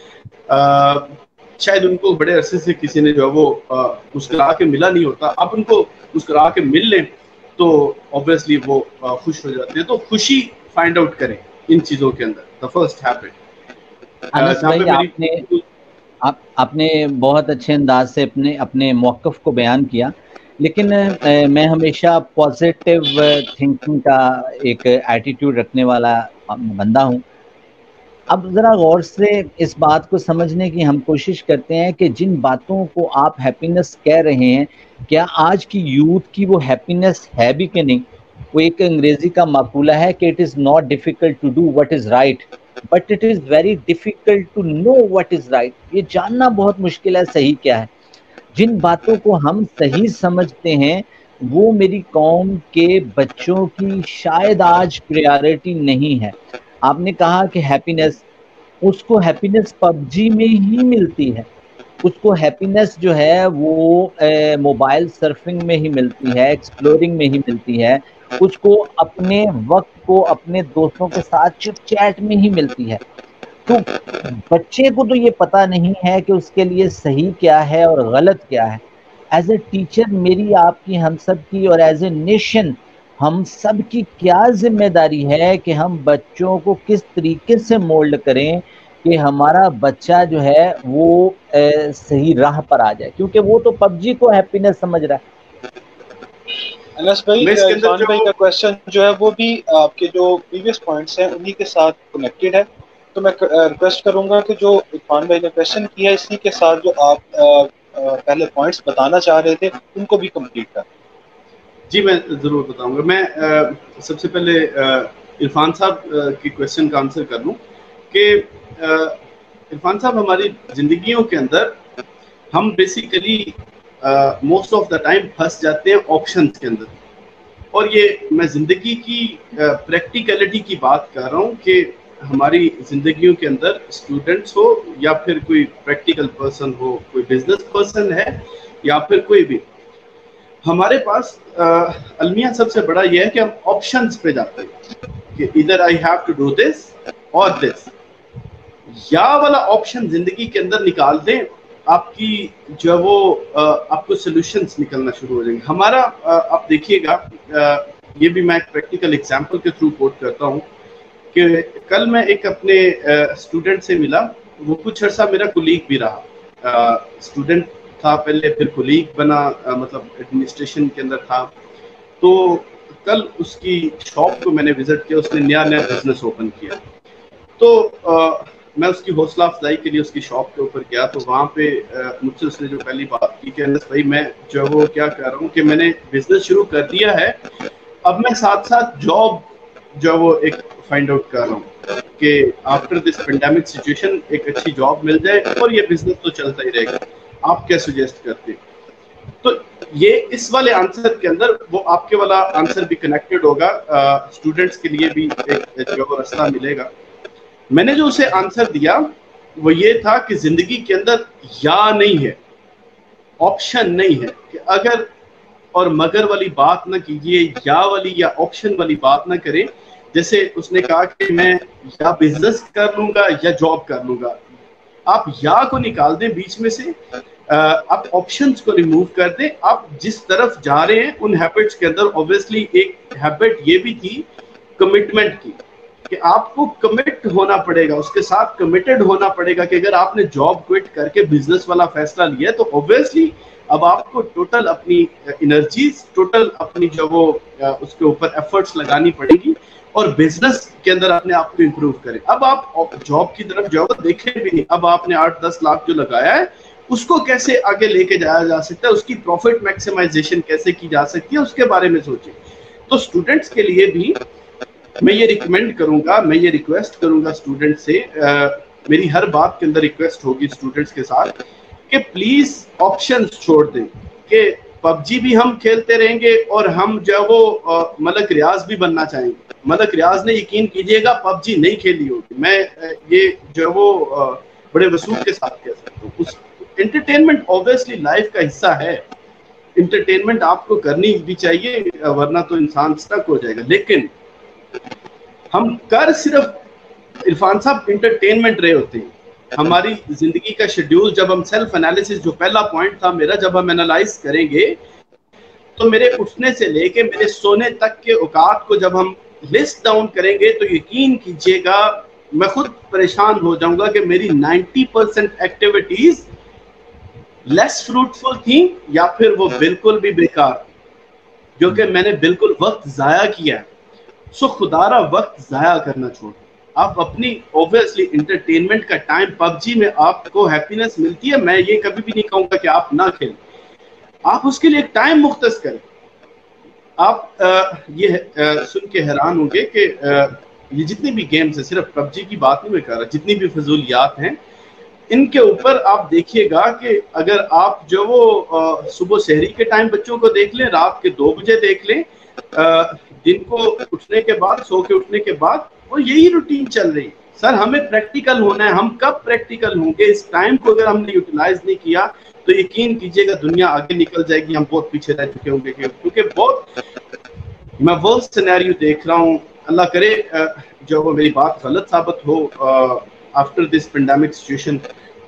Speaker 1: शायद उनको बड़े अरसे से किसी ने जो है वो मुस्कुरा के मिला नहीं होता, आप उनको मुस्कुरा के मिल लें तो ऑब्वियसली वो खुश हो जाते हैं। तो खुशी फाइंड आउट करें इन चीजों के अंदर, द फर्स्ट हैबिट।
Speaker 3: अनस भाई, आपने बहुत अच्छे अंदाज से अपने मौक़िफ़ को बयान किया, लेकिन मैं हमेशा पॉजिटिव थिंकिंग का एक एटीट्यूड रखने वाला बंदा हूँ। अब ज़रा गौर से इस बात को समझने की हम कोशिश करते हैं कि जिन बातों को आप हैप्पीनेस कह रहे हैं, क्या आज की यूथ की वो हैप्पीनेस है भी कि नहीं? वो एक अंग्रेजी का मक़ूला है कि it is not difficult to do what is right, but it is very difficult to know what is right. ये जानना बहुत मुश्किल है सही क्या है। जिन बातों को हम सही समझते हैं वो मेरी कौम के बच्चों की शायद आज प्रायोरिटी नहीं है। आपने कहा कि हैप्पीनेस, उसको हैप्पीनेस पबजी में ही मिलती है, उसको हैप्पीनेस जो है वो मोबाइल सर्फिंग में ही मिलती है, एक्सप्लोरिंग में ही मिलती है, उसको अपने वक्त को अपने दोस्तों के साथ चिट चैट में ही मिलती है। तो बच्चे को तो ये पता नहीं है कि उसके लिए सही क्या है और गलत क्या है। एज ए टीचर मेरी, आपकी, हम सब की और एज ए नेशन हम सब की क्या जिम्मेदारी है कि हम बच्चों को किस तरीके से मोल्ड करें कि हमारा बच्चा जो है वो सही राह पर आ जाए, क्योंकि वो तो पबजी को हैप्पीनेस समझ रहा है।
Speaker 2: अनस भाई, इरफान भाई का क्वेश्चन जो है वो भी आपके जो प्रीवियस पॉइंट्स हैं उन्हीं के साथ कनेक्टेड है, तो मैं रिक्वेस्ट करूंगा कि जो इरफान भाई ने क्वेश्चन किया इसी के साथ जो आप पहले पॉइंट्स बताना चाह रहे थे उनको भी कंप्लीट कर।
Speaker 1: जी मैं ज़रूर बताऊंगा। मैं सबसे पहले इरफान साहब की क्वेश्चन का आंसर कर लूँ कि इरफान साहब, हमारी ज़िंदगियों के अंदर हम basically most of the time फंस जाते हैं ऑप्शंस के अंदर, और ये मैं ज़िंदगी की प्रैक्टिकलिटी की बात कर रहा हूँ कि हमारी ज़िंदगियों के अंदर स्टूडेंट्स हो या फिर कोई प्रैक्टिकल पर्सन हो, कोई बिजनेस पर्सन है या फिर कोई भी, हमारे पास अलमिया सबसे बड़ा यह है कि हम ऑप्शंस पे जाते हैं कि इधर I have to do this और दिस, या वाला ऑप्शन जिंदगी के अंदर निकाल दें, आपकी जो वो आपको सॉल्यूशंस निकलना शुरू हो जाएंगे। हमारा आप देखिएगा, ये भी मैं एक प्रैक्टिकल एग्जांपल के थ्रू कोट करता हूँ कि कल मैं एक अपने स्टूडेंट से मिला, वो कुछ अर्सा मेरा कुलीग भी रहा, स्टूडेंट था पहले, फिर कुलीग बना, मतलब एडमिनिस्ट्रेशन के अंदर था। तो कल उसकी शॉप को मैंने विजिट किया, उसने नया बिजनेस ओपन किया। तो मैं उसकी हौसला अफजाई के लिए उसकी शॉप के ऊपर गया, तो वहाँ पे मुझसे उसने जो पहली बात की कि अनस भाई, मैं जो है वो क्या कर रहा हूँ कि मैंने बिजनेस शुरू कर दिया है, अब मैं साथ साथ जॉब जो है वो एक फाइंड आउट कर रहा हूँ कि आफ्टर दिस पेंडेमिक सिचुएशन एक अच्छी जॉब मिल जाए और ये बिजनेस तो चलता ही रहेगा, आप क्या सजेस्ट करते हैं? तो ये इस वाले आंसर के अंदर वो आपके वाला आंसर भी कनेक्टेड होगा, स्टूडेंट्स के लिए भी एक जो रास्ता मिलेगा। मैंने जो उसे आंसर दिया वो ये था कि जिंदगी के अंदर या नहीं है, ऑप्शन नहीं है, कि अगर और मगर वाली बात ना कीजिए, या वाली या ऑप्शन वाली बात ना करें। जैसे उसने कहा कि मैं या बिजनेस कर लूंगा या जॉब कर लूंगा, आप या को निकाल दें बीच में से, आप ऑप्शंस को रिमूव कर दें, आप जिस तरफ जा रहे हैं उन हैबिट्स के अंदर ऑब्वियसली एक हैबिट ये भी थी कमिटमेंट की, कि आपको कमिट होना पड़ेगा, उसके साथ कमिटेड होना पड़ेगा कि अगर आपने जॉब क्विट करके बिजनेस वाला फैसला लिया है तो ऑब्वियसली अब आपको टोटल अपनी एनर्जीज, टोटल अपनी जो वो उसके ऊपर एफर्ट्स लगानी पड़ेगी और बिजनेस के अंदर अपने आप को इम्प्रूव करें। अब आप जॉब की तरफ जो है देखें भी नहीं, अब आपने 8-10 लाख जो लगाया है उसको कैसे आगे लेके जाया जा सकता है, उसकी प्रॉफिट मैक्सिमाइजेशन कैसे की जा सकती है, उसके बारे में सोचें। तो स्टूडेंट्स के लिए भी मैं ये रिकमेंड करूंगा, मैं ये रिक्वेस्ट करूंगा स्टूडेंट से, मेरी हर बात के अंदर रिक्वेस्ट होगी स्टूडेंट्स के साथ कि प्लीज ऑप्शंस छोड़ दें, कि PUBG بھی ہم کھیلتے رہیں گے اور ہم جو وہ ملک ریاض بھی بننا چاہیں گے. ملک ریاض نے یقین کیجئے گا PUBG نہیں کھیلی ہوگی. میں یہ جو وہ بڑے وثوق کے ساتھ کہہ سکتا ہوں. انٹرٹینمنٹ اوبیسلی لائف کا حصہ ہے. انٹرٹینمنٹ آپ کو کرنی بھی چاہیے ورنہ تو انسان سٹک ہو جائے گا. لیکن ہم کر صرف عرفان صاحب انٹرٹینمنٹ رہے ہوتے ہیں. ہماری زندگی کا شیڈیول جب ہم سیلف انالیسس, جو پہلا پوائنٹ تھا میرا, جب ہم انالائز کریں گے تو میرے اٹھنے سے لے کے میرے سونے تک کے اوقات کو جب ہم لسٹ ڈاؤن کریں گے تو یقین کیجئے گا میں خود پریشان ہو جاؤں گا کہ میری 90% ایکٹیویٹیز لیس فروٹفل تھیں یا پھر وہ بالکل بھی بیکار, جو کہ میں نے بالکل وقت ضائع کیا. سو خدا را وقت ضائع کرنا چھوڑ. آپ اپنی اوبویسلی انٹرٹینمنٹ کا ٹائم, PUBG میں آپ کو ہیپینس ملتی ہے, میں یہ کبھی بھی نہیں کہوں گا کہ آپ نہ کھیلیں. آپ اس کے لیے ایک ٹائم مختص کریں. آپ یہ سن کے حیران ہوں گے کہ یہ جتنی بھی گیمز ہیں, صرف PUBG کی بات نہیں میں کر رہا, جتنی بھی فضولیات ہیں ان کے اوپر آپ دیکھیے گا کہ اگر آپ جو وہ صبح سحری کے ٹائم بچوں کو دیکھ لیں, رات کے 2 بجے دیکھ لیں, دن کو اٹھنے کے بعد, سو کے اٹھنے کے بعد, وہ یہی روٹین چل رہی. سر ہمیں پریکٹیکل ہونا ہے. ہم کب پریکٹیکل ہوں گے؟ اس ٹائم کو اگر ہم نے یوٹیلائز نہیں کیا تو یقین کیجئے گا دنیا آگے نکل جائے گی, ہم بہت پیچھے رہ چکے ہوں گے. کیونکہ بہت میں وہ سینیریو دیکھ رہا ہوں, اللہ کرے جو وہ میری بات غلط ثابت ہو, آفٹر دس پینڈیمک سچویشن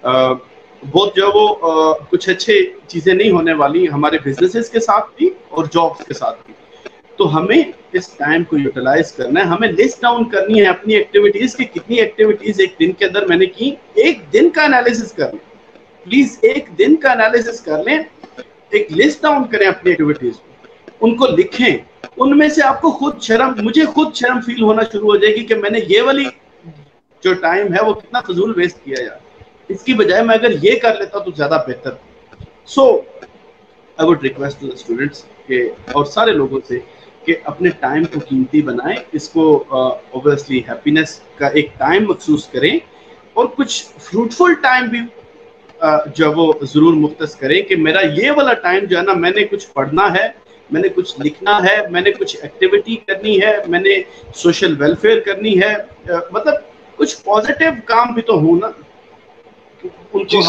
Speaker 1: بہت جو وہ کچھ اچھے چیزیں نہیں ہونے والی ہمارے بزنسز کے ساتھ بھی اور جابس کے ساتھ بھی. تو ہمیں اس ٹائم کو یوٹیلائز کرنا ہے. ہمیں لسٹ ڈاؤن کرنی ہے اپنی ایکٹیویٹیز کی, کتنی ایکٹیویٹیز ایک دن کے اندر میں نے کی. ایک دن کا انالیسس کر لیں پلیز, ایک دن کا انالیسس کر لیں, ایک لسٹ ڈاؤن کریں اپنی ایکٹیویٹیز, ان کو لکھیں. ان میں سے آپ کو خود شرم, مجھے خود شرم فیل ہونا شروع ہو جائے گی کہ میں نے یہ والی جو ٹائم ہے وہ کتنا فضول ویسٹ کیا جائے. اس کی بجائے میں اگر یہ کر لیتا تو زیادہ بہتر. So I would request to the students کہ اور سارے لوگوں سے کہ اپنے ٹائم کو قیمتی بنائیں, اس کو اوبویسلی ہیپینس کا ایک ٹائم مخصوص کریں اور کچھ فروٹفل ٹائم بھی جو وہ ضرور مختص کریں کہ میرا یہ والا ٹائم جو ہے نا, میں نے کچھ پڑھنا ہے, میں نے کچھ لکھنا ہے, میں نے کچھ ایکٹیویٹی کرنی ہے, میں نے سوشل ویلفیئر کرنی ہے, مطلب کچھ پازیٹیو کام بھی تو ہوں نا.
Speaker 2: جی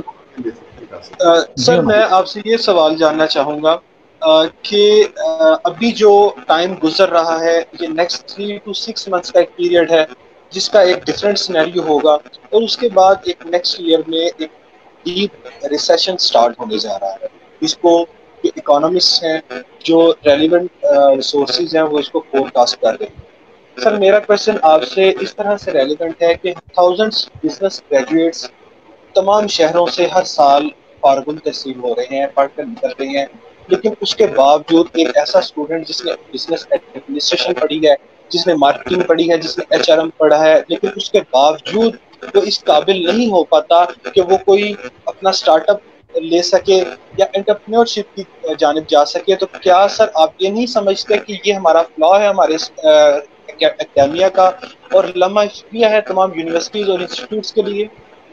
Speaker 2: سر میں آپ سے یہ سوال جاننا چاہوں گا کہ ابھی جو ٹائم گزر رہا ہے یہ نیکسٹ 3 to 6 months کا ایک پیریڈ ہے جس کا ایک ڈفرینٹ سینیریو ہوگا, اور اس کے بعد ایک نیکسٹ ایئر میں ایک ڈیپ ریسیشن سٹارٹ ہونے جا رہا ہے. اس کو جو اکانومسٹ ہیں, جو ریلیونٹ ریسورسز ہیں, وہ اس کو فور کاسٹ کر رہے ہیں. سر میرا کویشچن آپ سے اس طرح سے ریلیونٹ ہے کہ تھاؤزنڈس بزنس گریجویٹس تمام شہروں سے ہر سال فارغ التحصیل ہو رہے ہیں, پڑھ کر نکل رہے ہیں, لیکن اس کے باوجود ایک ایسا اسٹوڈنٹ جس نے بزنس ایڈمنسٹریشن پڑھی ہے, جس نے مارکیٹنگ پڑھی ہے, جس نے HRM پڑھا ہے, لیکن اس کے باوجود وہ اس قابل نہیں ہو پاتا کہ وہ کوئی اپنا اسٹارٹ اپ لے سکے یا انٹرپرینورشپ کی جانب جا سکے. تو کیا سر آپ یہ نہیں سمجھتے کہ یہ ہمارا فلا ہے ہمارے اکیڈمیا کا اور لمحہ اشتیہ ہے تمام یونیورسٹیز اور انسٹیٹیوٹس کے لیے؟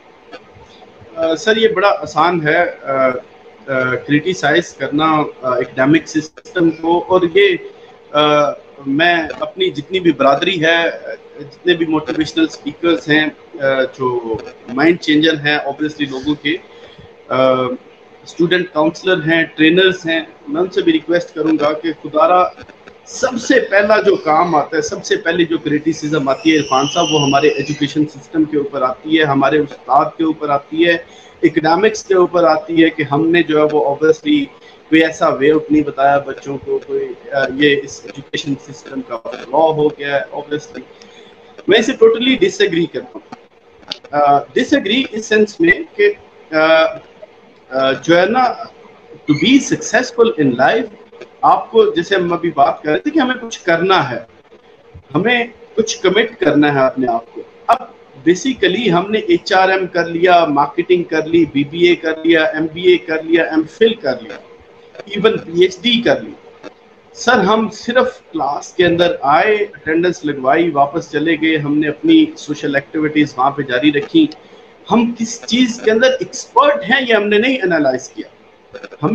Speaker 1: سر یہ بڑا آسان ہے کریٹیسائز کرنا اکیڈیمک سسٹم کو, اور یہ میں اپنی جتنی بھی برادری ہے, جتنے بھی موٹیویشنل اسپیکرز ہیں, جو مائنڈ چینجر ہیں اوبویسلی لوگوں کے, اسٹوڈنٹ کاؤنسلر ہیں, ٹرینرز ہیں, میں ان سے بھی ریکویسٹ کروں گا کہ خدارا سب سے پہلا جو کام آتا ہے, سب سے پہلے جو کریٹیسزم آتی ہے عرفان صاحب, وہ ہمارے ایجوکیشن سسٹم کے اوپر آتی ہے, ہمارے استاد کے اوپر آتی ہے, اکنامکس کے اوپر آتی ہے کہ ہم نے جو ہے وہ اوبویسلی کوئی ایسا وے آؤٹ نہیں بتایا بچوں کو, کوئی یہ اس ایجوکیشن سسٹم کا فلا ہو گیا ہے. اوبویسلی میں اسے ٹوٹلی ڈس ایگری کرتا ہوں. ڈس ایگری اس سینس میں کہ جو ہے نا, to be successful in life, آپ کو جیسے ہم ابھی بات کر رہے تھے کہ ہمیں کچھ کرنا ہے, ہمیں کچھ کمٹ کرنا ہے اپنے آپ کو. اب بیسیکلی ہم نے HRM کر لیا, مارکیٹنگ کر لی, BBA کر لیا, MBA کر لیا, MPhil کر لیا, ایون PhD کر لی. سر ہم صرف کلاس کے اندر آئے, اٹینڈنس لگوائی, واپس چلے گئے, ہم نے اپنی سوشل ایکٹیویٹیز وہاں پہ جاری رکھی. ہم کس چیز کے اندر ایکسپرٹ ہیں یہ ہم نے نہیں انالائز کیا. ہمیں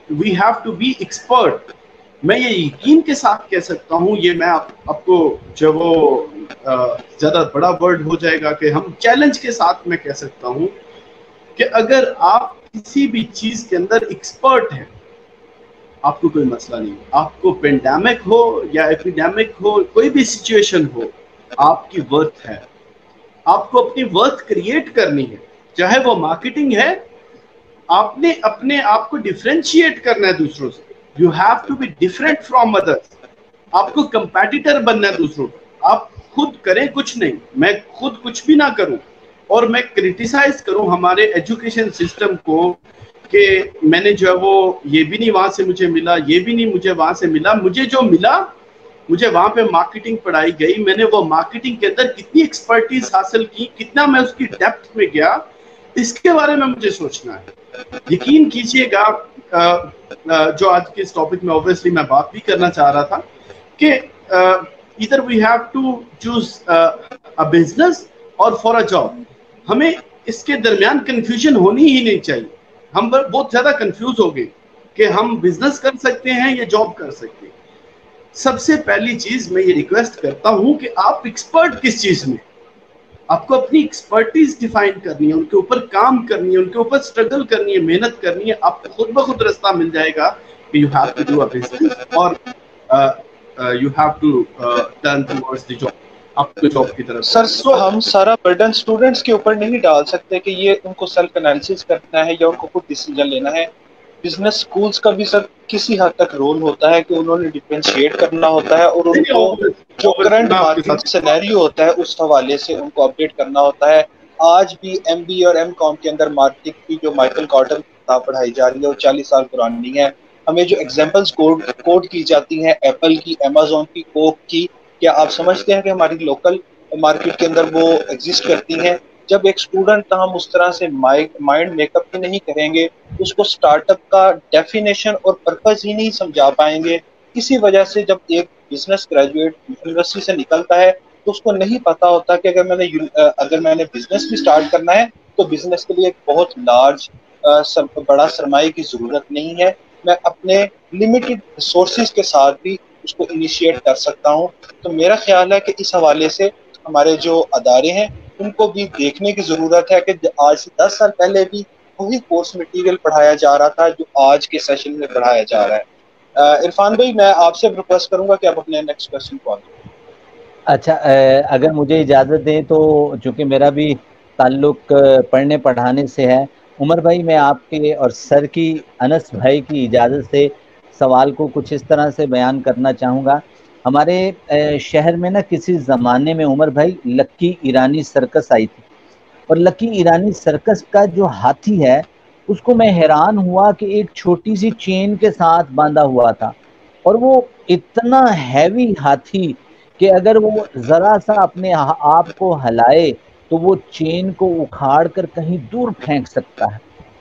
Speaker 1: we have to be expert. میں یہ یقین کے ساتھ کہہ سکتا ہوں, یہ میں آپ کو جو وہ زیادہ بڑا ورڈ ہو جائے گا کہ ہم چیلنج کے ساتھ میں کہہ سکتا ہوں کہ اگر آپ کسی بھی چیز کے اندر ایکسپرٹ ہیں, آپ کو کوئی مسئلہ نہیں. آپ کو پینڈیمک ہو یا ایپیڈیمک ہو, کوئی بھی سچویشن ہو, آپ کی ورتھ ہے. آپ کو اپنی ورتھ کریٹ کرنی ہے, چاہے وہ مارکیٹنگ ہے. آپ نے اپنے آپ کو ڈیفرینشیٹ کرنا ہے دوسروں سے. You have to be different from others. آپ کو کمپیٹیٹر بننا ہے دوسروں کو. آپ خود کریں کچھ نہیں, میں خود کچھ بھی نہ کروں اور میں کرٹیسائز کروں ہمارے ایجوکیشن سسٹم کو کہ میں نے جو ہے وہ یہ بھی نہیں وہاں سے مجھے ملا, یہ بھی نہیں مجھے وہاں سے ملا. مجھے جو ملا, مجھے وہاں پہ مارکیٹنگ پڑھائی گئی, میں نے وہ مارکیٹنگ کے اندر کتنی ایکسپرٹیز حاصل کی, کتنا میں اس کی ڈیپتھ میں گیا, اس کے بارے میں مجھے سوچنا ہے. یقین کیجئے گا, جو آج کے اس ٹاپک میں اوبویسلی میں بات بھی کرنا چاہ رہا تھا کہ either we have to choose a business or for a job. ہمیں اس کے درمیان کنفیوژن ہونی ہی نہیں چاہیے. ہم بہت زیادہ کنفیوز ہو گئے کہ ہم بزنس کر سکتے ہیں یا جاب کر سکتے ہیں. سب سے پہلی چیز میں یہ ریکویسٹ کرتا ہوں کہ آپ ایکسپرٹ کس چیز میں, آپ کو اپنی ایکسپرٹیز ڈیفائن کرنی ہے, ان کے اوپر کام کرنی ہے, ان کے اوپر اسٹرگل کرنی ہے, محنت کرنی ہے. آپ کو خود بخود رستہ مل جائے گا کہ you have to do a business اور you have to turn towards the job. آپ کو جاب کی طرف.
Speaker 2: سر ہم سارا برڈن اسٹوڈنٹس کے اوپر نہیں ڈال سکتے کہ یہ ان کو سیلف انالیسس کرنا ہے یا ان کو خود ڈیسیجن لینا ہے. بزنس اسکولس کا بھی سر کسی حد تک رول ہوتا ہے کہ انہوں نے ڈفرینشیٹ کرنا ہوتا ہے اور ان کو جو کرنٹ مارکیٹ سینیریو ہوتا ہے اس حوالے سے ان کو اپڈیٹ کرنا ہوتا ہے. آج بھی ایم بی اور ایم کام کے اندر مارکیٹنگ کی جو مائیکل کارٹر کی کتاب پڑھائی جا رہی ہے وہ 40 سال پرانی ہے. ہمیں جو ایگزامپلس کوٹ کی جاتی ہیں ایپل کی, امیزون کی, کوک کی, کیا آپ سمجھتے ہیں کہ ہماری لوکل مارکیٹ کے اندر وہ ایگزسٹ کرتی ہیں؟ جب ایک اسٹوڈنٹ ہم اس طرح سے مائنڈ میک اپ ہی نہیں کریں گے, اس کو اسٹارٹ اپ کا ڈیفینیشن اور پرپز ہی نہیں سمجھا پائیں گے. اسی وجہ سے جب ایک بزنس گریجویٹ یونیورسٹی سے نکلتا ہے تو اس کو نہیں پتا ہوتا کہ اگر میں نے بزنس بھی اسٹارٹ کرنا ہے تو بزنس کے لیے ایک بہت لارج بڑا سرمایہ کی ضرورت نہیں ہے. میں اپنے لمیٹڈ ریسورسز کے ساتھ بھی اس کو انیشیٹ کر سکتا ہوں. تو میرا خیال ہے کہ اس حوالے سے ہمارے جو ادارے ہیں ان کو بھی دیکھنے کی ضرورت ہے کہ آج سے 10 سال پہلے بھی وہی کورس مٹیریل پڑھایا جا رہا تھا جو آج کے سیشن میں پڑھایا جا رہا ہے. عرفان بھائی, میں آپ سے ریکویسٹ کروں گا کہ آپ اپنے نیکسٹ کوسچن کو آگے.
Speaker 3: اچھا, اگر مجھے اجازت دیں تو چونکہ میرا بھی تعلق پڑھنے پڑھانے سے ہے, عمر بھائی میں آپ کے اور سر کی, انس بھائی کی اجازت سے سوال کو کچھ اس طرح سے بیان کرنا چاہوں گا. ہمارے شہر میں نا کسی زمانے میں عمر بھائی لکی ایرانی سرکس آئی تھی, اور لکی ایرانی سرکس کا جو ہاتھی ہے اس کو میں حیران ہوا کہ ایک چھوٹی سی چین کے ساتھ باندھا ہوا تھا, اور وہ اتنا ہیوی ہاتھی کہ اگر وہ ذرا سا اپنے آپ کو ہلائے تو وہ چین کو اکھاڑ کر کہیں دور پھینک سکتا ہے.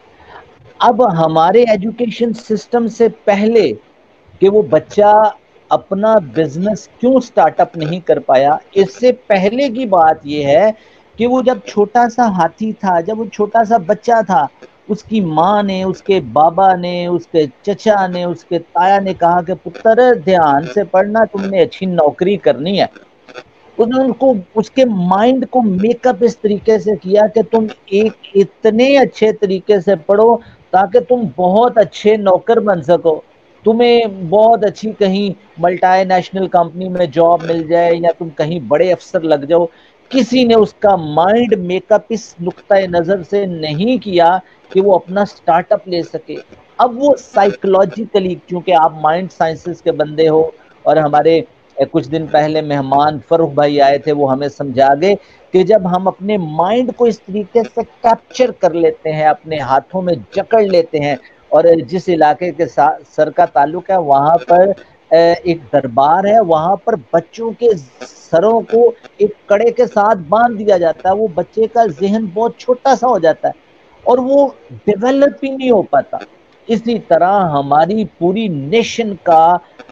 Speaker 3: اب ہمارے ایجوکیشن سسٹم سے پہلے کہ وہ بچہ اپنا بزنس کیوں سٹارٹ اپ نہیں کر پایا, اس سے پہلے کی بات یہ ہے کہ وہ جب چھوٹا سا ہاتھی تھا, جب وہ چھوٹا سا بچہ تھا, اس کی ماں نے, اس کے بابا نے, اس کے چچا نے, اس کے تایا نے کہا کہ پتر دھیان سے پڑھنا, تم نے اچھی نوکری کرنی ہے. انہوں نے کو اس کے مائنڈ کو میک اپ اس طریقے سے کیا کہ تم ایک اتنے اچھے طریقے سے پڑھو تاکہ تم بہت اچھے نوکر بن سکو, تمہیں بہت اچھی کہیں ملٹی نیشنل کمپنی میں جاب مل جائے یا تم کہیں بڑے افسر لگ جاؤ. کسی نے اس کا مائنڈ میک اپ اس نقطۂ نظر سے نہیں کیا کہ وہ اپنا سٹارٹ اپ لے سکے. اب وہ سائیکولوجیکلی, چونکہ آپ مائنڈ سائنسز کے بندے ہو, اور ہمارے کچھ دن پہلے مہمان فروخ بھائی آئے تھے, وہ ہمیں سمجھا گئے کہ جب ہم اپنے مائنڈ کو اس طریقے سے کیپچر کر لیتے ہیں, اپنے ہاتھوں میں جکڑ لیتے ہیں, اور جس علاقے کے سر کا تعلق ہے وہاں پر ایک دربار ہے, وہاں پر بچوں کے سروں کو ایک کڑے کے ساتھ باندھ دیا جاتا ہے, وہ بچے کا ذہن بہت چھوٹا سا ہو جاتا ہے اور وہ ڈیولپ ہی نہیں ہو پاتا. اسی طرح ہماری پوری نیشن کا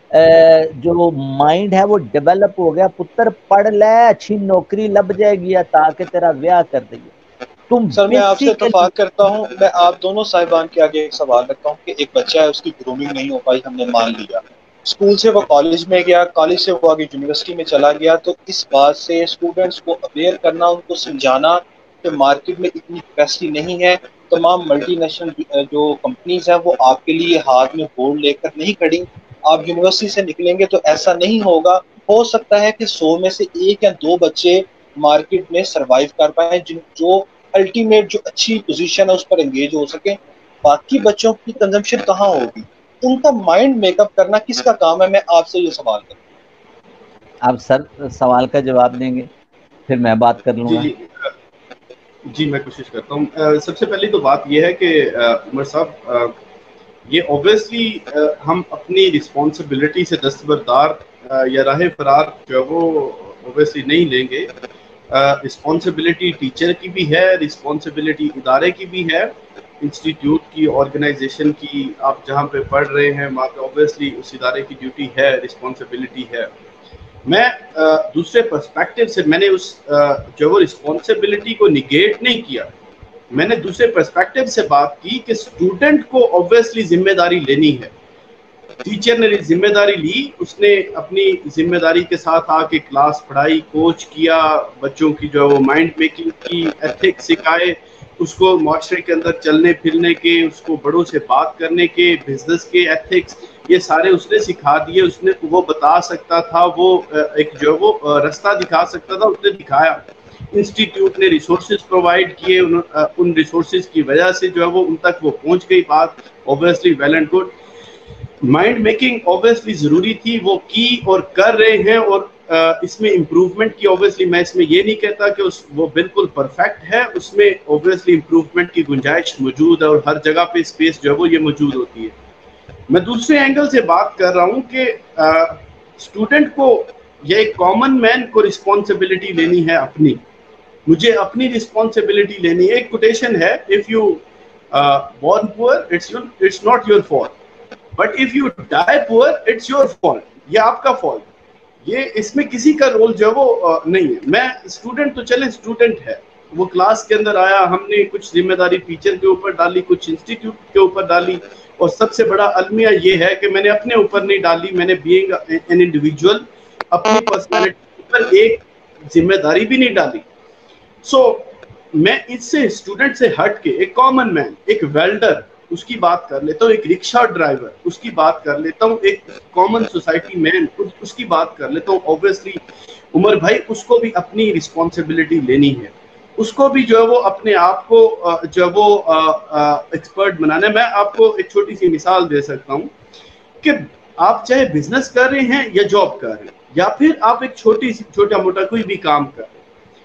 Speaker 3: جو مائنڈ ہے وہ ڈیولپ ہو گیا, پتر پڑھ لے, اچھی نوکری لب جائے گی تاکہ تیرا بیاہ کر دیں گے. تم
Speaker 2: سر میں آپ سے
Speaker 3: basically-
Speaker 2: اتفاق کرتا ہوں. میں آپ دونوں صاحبان کے آگے ایک سوال رکھتا ہوں کہ ایک بچہ ہے, اس کی گرومنگ نہیں ہو پائی, ہم نے مان لیا, اسکول سے وہ کالج میں گیا, کالج سے وہ آگے یونیورسٹی میں چلا گیا, تو اس بات سے اسٹوڈنٹس کو اویئر کرنا, ان کو سمجھانا کہ مارکیٹ میں اتنی کیپیسٹی نہیں ہے, تمام ملٹی نیشنل جو کمپنیز ہیں وہ آپ کے لیے ہاتھ میں بورڈ لے کر نہیں کھڑی. آپ یونیورسٹی سے نکلیں گے تو ایسا نہیں ہوگا. ہو سکتا ہے کہ 100 میں سے 1 یا 2 بچے مارکیٹ میں سروائیو کر پائیں, جو الٹیمیٹ جو اچھی پوزیشن ہے اس پر انگیج ہو سکیں. باقی بچوں کی کنزمپشن کہاں ہوگی؟ ان کا مائنڈ میک اپ کرنا کس کا کام ہے؟ میں آپ سے یہ سوال کروں.
Speaker 3: آپ سر سوال کا جواب دیں گے پھر میں بات کر لوں گا.
Speaker 1: جی میں کوشش کرتا ہوں. سب سے پہلی تو بات یہ ہے کہ عمر صاحب, یہ اوبویسلی ہم اپنی رسپانسبلٹی سے دستبردار یا راہ فرار جو وہ اوبویسلی نہیں لیں گے. رسپانسبلٹی ٹیچر کی بھی ہے, رسپانسبلٹی ادارے کی بھی ہے, انسٹیٹیوٹ کی, آرگنائزیشن کی. آپ جہاں پہ پڑھ رہے ہیں وہاں پہ اوبویسلی اس ادارے کی ڈیوٹی ہے, رسپانسبلٹی ہے. میں دوسرے پرسپیکٹو سے میں نے اس جو وہ رسپانسبلٹی کو نگیٹ نہیں کیا, میں نے دوسرے پرسپیکٹو سے بات کی کہ اسٹوڈنٹ کو اوبویسلی ذمہ داری لینی ہے. ٹیچر نے ذمہ داری لی, اس نے اپنی ذمہ داری کے ساتھ آ کے کلاس پڑھائی, کوچ کیا, بچوں کی جو وہ مائنڈ میکنگ کی, ایتھکس سکھائے, اس کو معاشرے کے اندر چلنے پھرنے کے, اس کو بڑوں سے بات کرنے کے, بزنس کے ایتھکس, یہ سارے اس نے سکھا دیے. اس نے وہ بتا سکتا تھا, وہ ایک جو وہ رستہ دکھا سکتا تھا, اس نے دکھایا. انسٹیٹیوٹ نے ریسورسز پرووائڈ کیے, ان ریسورسز کی وجہ سے جو ہے وہ ان تک وہ پہنچ گئی بات. Obviously well and good. Mind making obviously ضروری تھی, وہ کی اور کر رہے ہیں, اور اس میں امپروومنٹ کی. اوبویسلی میں اس میں یہ نہیں کہتا کہ وہ بالکل پرفیکٹ ہے, اس میں اوبویسلی امپروومنٹ کی گنجائش موجود ہے, اور ہر جگہ پہ اسپیس جو ہے وہ یہ موجود ہوتی ہے. میں دوسرے اینگل سے بات کر رہا ہوں کہ اسٹوڈنٹ کو یا ایک کامن مین کو رسپانسبلٹی لینی ہے اپنی. مجھے اپنی رسپانسبلٹی لینی ہے. ایک کوٹیشن ہے, if you born poor it's not your fault, but if you die poor it's your fault. یہ آپ کا فالٹ, یہ اس میں کسی کا رول جو ہے وہ نہیں ہے. میں اسٹوڈنٹ تو چلے اسٹوڈنٹ ہے, وہ کلاس کے اندر آیا, ہم نے کچھ ذمہ داری ٹیچر کے اوپر ڈالی, کچھ انسٹیٹیوٹ کے اوپر ڈالی, اور سب سے بڑا المیہ یہ ہے کہ میں نے اپنے اوپر نہیں ڈالی. میں نے بینگ این انڈیویجول اپنی پرسنالٹی پر ایک ذمہ داری بھی نہیں ڈالی. سو میں اس سے اسٹوڈنٹ سے ہٹ کے ایک کامن مین, ایک ویلڈر, اس کی بات کر لیتا ہوں, ایک رکشہ ڈرائیور اس کی بات کر لیتا ہوں, ایک کامن سوسائٹی مین اس کی بات کر لیتا ہوں. اوبویسلی عمر بھائی اس کو بھی اپنی رسپانسبلٹی لینی ہے, اس کو بھی جو ہے وہ اپنے آپ کو جو وہ ایکسپرٹ بنانا ہے. میں آپ کو ایک چھوٹی سی مثال دے سکتا ہوں کہ آپ چاہے بزنس کر رہے ہیں یا جاب کر رہے ہیں, یا پھر آپ ایک چھوٹا موٹا کوئی بھی کام کر رہے ہیں,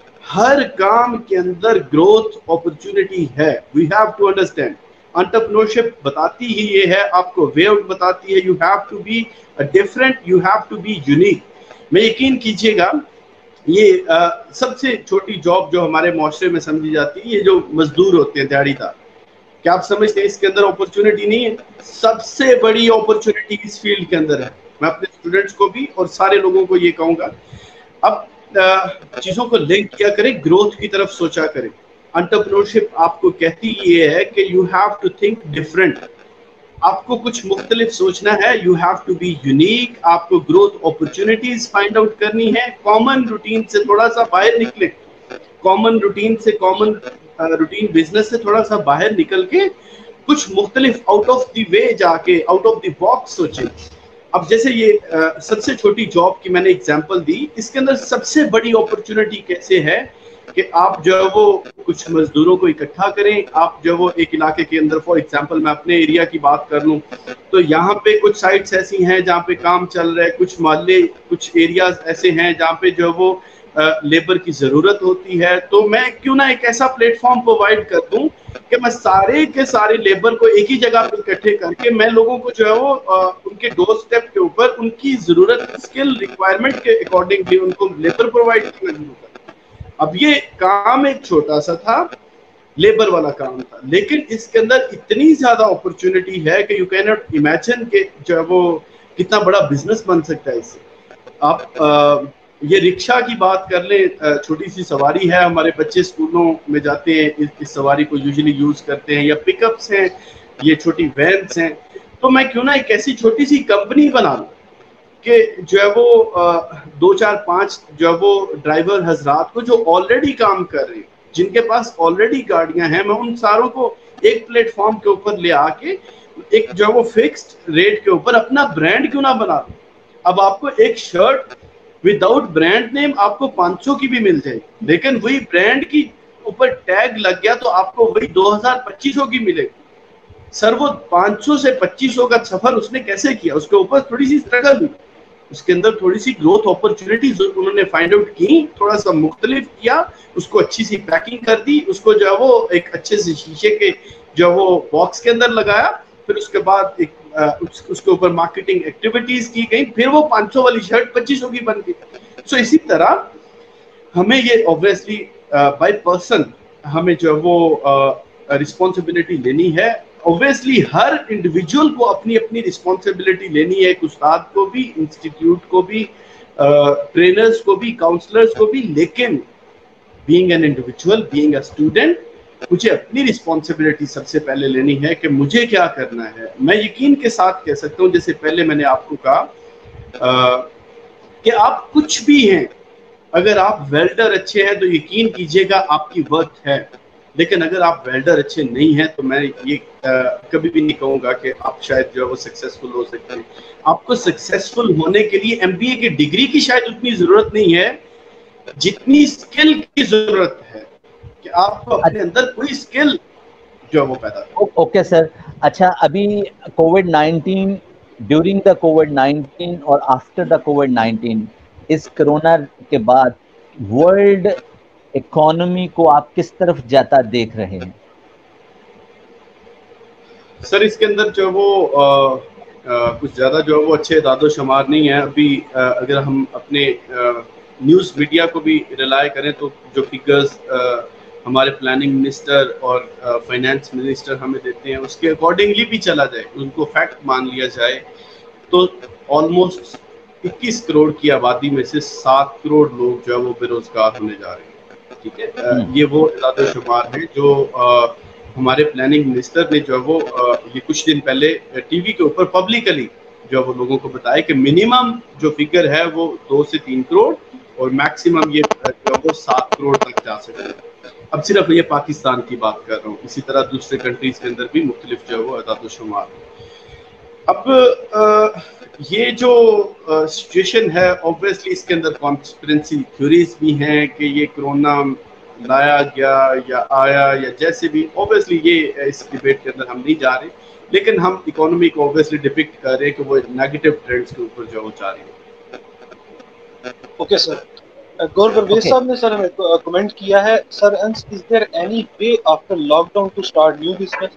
Speaker 1: ہر کام کے اندر گروتھ اپرچونٹی ہے. We have to understand. Entrepreneurship بتاتی ہی یہ ہے, آپ کو وے آؤٹ بتاتی ہے. You have to be different, you have to be unique. میں یقین کیجیے گا, یہ سب سے چھوٹی جاب جو ہمارے معاشرے میں سمجھی جاتی ہے, یہ جو مزدور ہوتے ہیں دیہڑی دار, کیا آپ سمجھتے ہیں اس کے اندر اپرچونٹی نہیں ہے؟ سب سے بڑی اپرچونٹی اس فیلڈ کے اندر ہے. میں اپنے اسٹوڈنٹس کو بھی اور سارے لوگوں کو یہ کہوں گا, اب چیزوں کو لنک کیا کریں, گروتھ کی طرف سوچا کریں. انٹرپرینورشپ آپ کو کہتی یہ ہے کہ you have to think different, آپ کو کچھ مختلف سوچنا ہے. You have to be unique, آپ کو گروتھ اپرچونٹیز فائنڈ آؤٹ کرنی ہے. کامن روٹین سے تھوڑا سا باہر نکلیں, کامن روٹین سے, کامن روٹین بزنس سے تھوڑا سا باہر نکل کے کچھ مختلف آؤٹ آف دی وے جا کے, آؤٹ آف دی باکس سوچیں. اب جیسے یہ سب سے چھوٹی جاب کی میں نے اگزامپل دی, اس کے اندر سب سے بڑی اپرچونٹی کیسے ہے کہ آپ جو ہے وہ کچھ مزدوروں کو اکٹھا کریں. آپ جو وہ ایک علاقے کے اندر, فار ایگزامپل میں اپنے ایریا کی بات کر لوں تو یہاں پہ کچھ سائٹس ایسی ہیں جہاں پہ کام چل رہا ہے, کچھ محلے, کچھ ایریاز ایسے ہیں جہاں پہ جو وہ لیبر کی ضرورت ہوتی ہے. تو میں کیوں نہ ایک ایسا پلیٹ فارم پرووائڈ کر دوں کہ میں سارے کے سارے لیبر کو ایک ہی جگہ پہ اکٹھے کر کے میں لوگوں کو جو ہے وہ ان کے ڈور اسٹیپ کے اوپر ان کی ضرورت, اسکل ریکوائرمنٹ کے اکارڈنگلی ان کو لیبر پرووائڈ کرنا شروع کر. اب یہ کام ایک چھوٹا سا تھا, لیبر والا کام تھا, لیکن اس کے اندر اتنی زیادہ اپرچونٹی ہے کہ یو کین ناٹ امیجن کہ جو ہے وہ کتنا بڑا بزنس بن سکتا ہے اس سے. آپ یہ رکشا کی بات کر لیں, چھوٹی سی سواری ہے, ہمارے بچے اسکولوں میں جاتے ہیں اس سواری کو یوزلی یوز کرتے ہیں, یا پک اپس ہیں, یہ چھوٹی وینس ہیں. تو میں کیوں نہ ایک ایسی چھوٹی سی کمپنی بنا لوں کہ جو ہے وہ 2-4-5 جو ہے وہ ڈرائیور حضرات کو جو آلریڈی کام کر رہے ہیں, جن کے پاس آلریڈی گاڑیاں ہیں, میں ان ساروں کو ایک پلیٹ فارم کے اوپر لے آ کے ایک جو ہے وہ فکسڈ ریٹ کے اوپر اپنا برانڈ کیوں نہ بنا دوں. اب آپ کو ایک شرٹ وداؤٹ برانڈ نیم آپ کو 500 کی بھی مل جائے, لیکن وہی برانڈ کی اوپر ٹیگ لگ گیا تو آپ کو وہی 2000-2500 کی ملے گی. سر وہ 500 سے 2500 کا سفر اس نے کیسے کیا؟ اس کے اوپر تھوڑی سی اسٹرگل ہوئی, اس کے اندر تھوڑی سی گروتھ اپرچونیٹیز انہوں نے فائنڈ آؤٹ کی, تھوڑا سا مختلف کیا, اس کو اچھی سی پیکنگ کر دی, اس کو جو ہے وہ ایک اچھے سے شیشے کے جو ہے وہ باکس کے اندر لگایا, پھر اس کے بعد ایک اس کے اوپر مارکیٹنگ ایکٹیویٹیز کی گئی, پھر وہ 500 والی شرٹ 2500 کی بن گئی. سو اسی طرح ہمیں یہ اوبویسلی بائی پرسن ہمیں جو ہے وہ رسپانسبلٹی لینی ہے. اوبویسلی ہر انڈیویجول کو اپنی اپنی رسپانسبلٹی لینی ہے, ایک استاد کو بھی, انسٹیٹیوٹ کو بھی, ٹرینرز کو بھی, کاؤنسلرز کو بھی, لیکن being an individual, being a student, مجھے اپنی رسپانسبلٹی سب سے پہلے لینی ہے کہ مجھے کیا کرنا ہے. میں یقین کے ساتھ کہہ سکتا ہوں, جیسے پہلے میں نے آپ کو کہا کہ آپ کچھ بھی ہیں, اگر آپ ویلڈر اچھے ہیں تو یقین کیجئے گا آپ کی ورتھ ہے, لیکن اگر آپ ویلڈر اچھے نہیں ہیں تو میں یہ کبھی بھی نہیں کہوں گا کہ آپ شاید جو ہے وہ سکسیسفل ہو سکتے ہیں. آپ کو سکسیسفل ہونے کے لیے MBA کی ڈگری کی شاید اتنی ضرورت نہیں ہے جتنی اسکل کی ضرورت ہے, کہ آپ کو اپنے اندر کوئی اسکل جو ہے وہ پیدا کریں.
Speaker 3: Okay sir. اچھا, ابھی کووڈ-19, ڈیورنگ دا کووڈ-19 اور آفٹر دا کووڈ-19, اس کرونا کے بعد ورلڈ اکانومی کو آپ کس طرف جاتا دیکھ رہے ہیں؟
Speaker 1: سر اس کے اندر جو وہ کچھ زیادہ جو ہے وہ اچھے اعداد و شمار نہیں ہیں ابھی. اگر ہم اپنے نیوز میڈیا کو بھی ریلائی کریں تو جو فگرز ہمارے پلاننگ منسٹر اور فائنانس منسٹر ہمیں دیتے ہیں اس کے اکارڈنگلی بھی چلا جائے, ان کو فیکٹ مان لیا جائے, تو آلموسٹ 21 کروڑ کی آبادی میں سے 7 کروڑ لوگ جو ہے وہ بے روزگار ہونے جا رہے ہیں. ٹھیک ہے, یہ وہ اعداد و شمار ہے جو ہمارے پلاننگ منسٹر نے جو ہے وہ یہ کچھ دن پہلے ٹی وی کے اوپر پبلکلی جو ہے وہ لوگوں کو بتایا کہ منیمم جو فگر ہے وہ 2 سے 3 کروڑ اور میکسیمم یہ جو ہے وہ 7 کروڑ تک جا سکتا ہے. اب صرف یہ پاکستان کی بات کر رہا ہوں, اسی طرح دوسرے کنٹریز کے اندر بھی مختلف جو ہے وہ اعداد و شمار. اب یہ جو سچویشن ہے اوبویسلی اس کے اندر کانسپیرنسی تھیوریز بھی ہیں کہ یہ کرونا لایا گیا یا آیا یا جیسے بھی, اوبویسلی یہ اس ڈیبیٹ کے اندر ہم نہیں جا رہے, لیکن ہم اکانومی کو اوبویسلی ڈپکٹ کر رہے ہیں کہ وہ نیگیٹو ٹرینڈز کے اوپر جو جا رہی ہے.
Speaker 2: اوکے سر, گور پرویز صاحب نے سر ہمیں کمنٹ کیا ہے, sir is there any way after lockdown to start new business?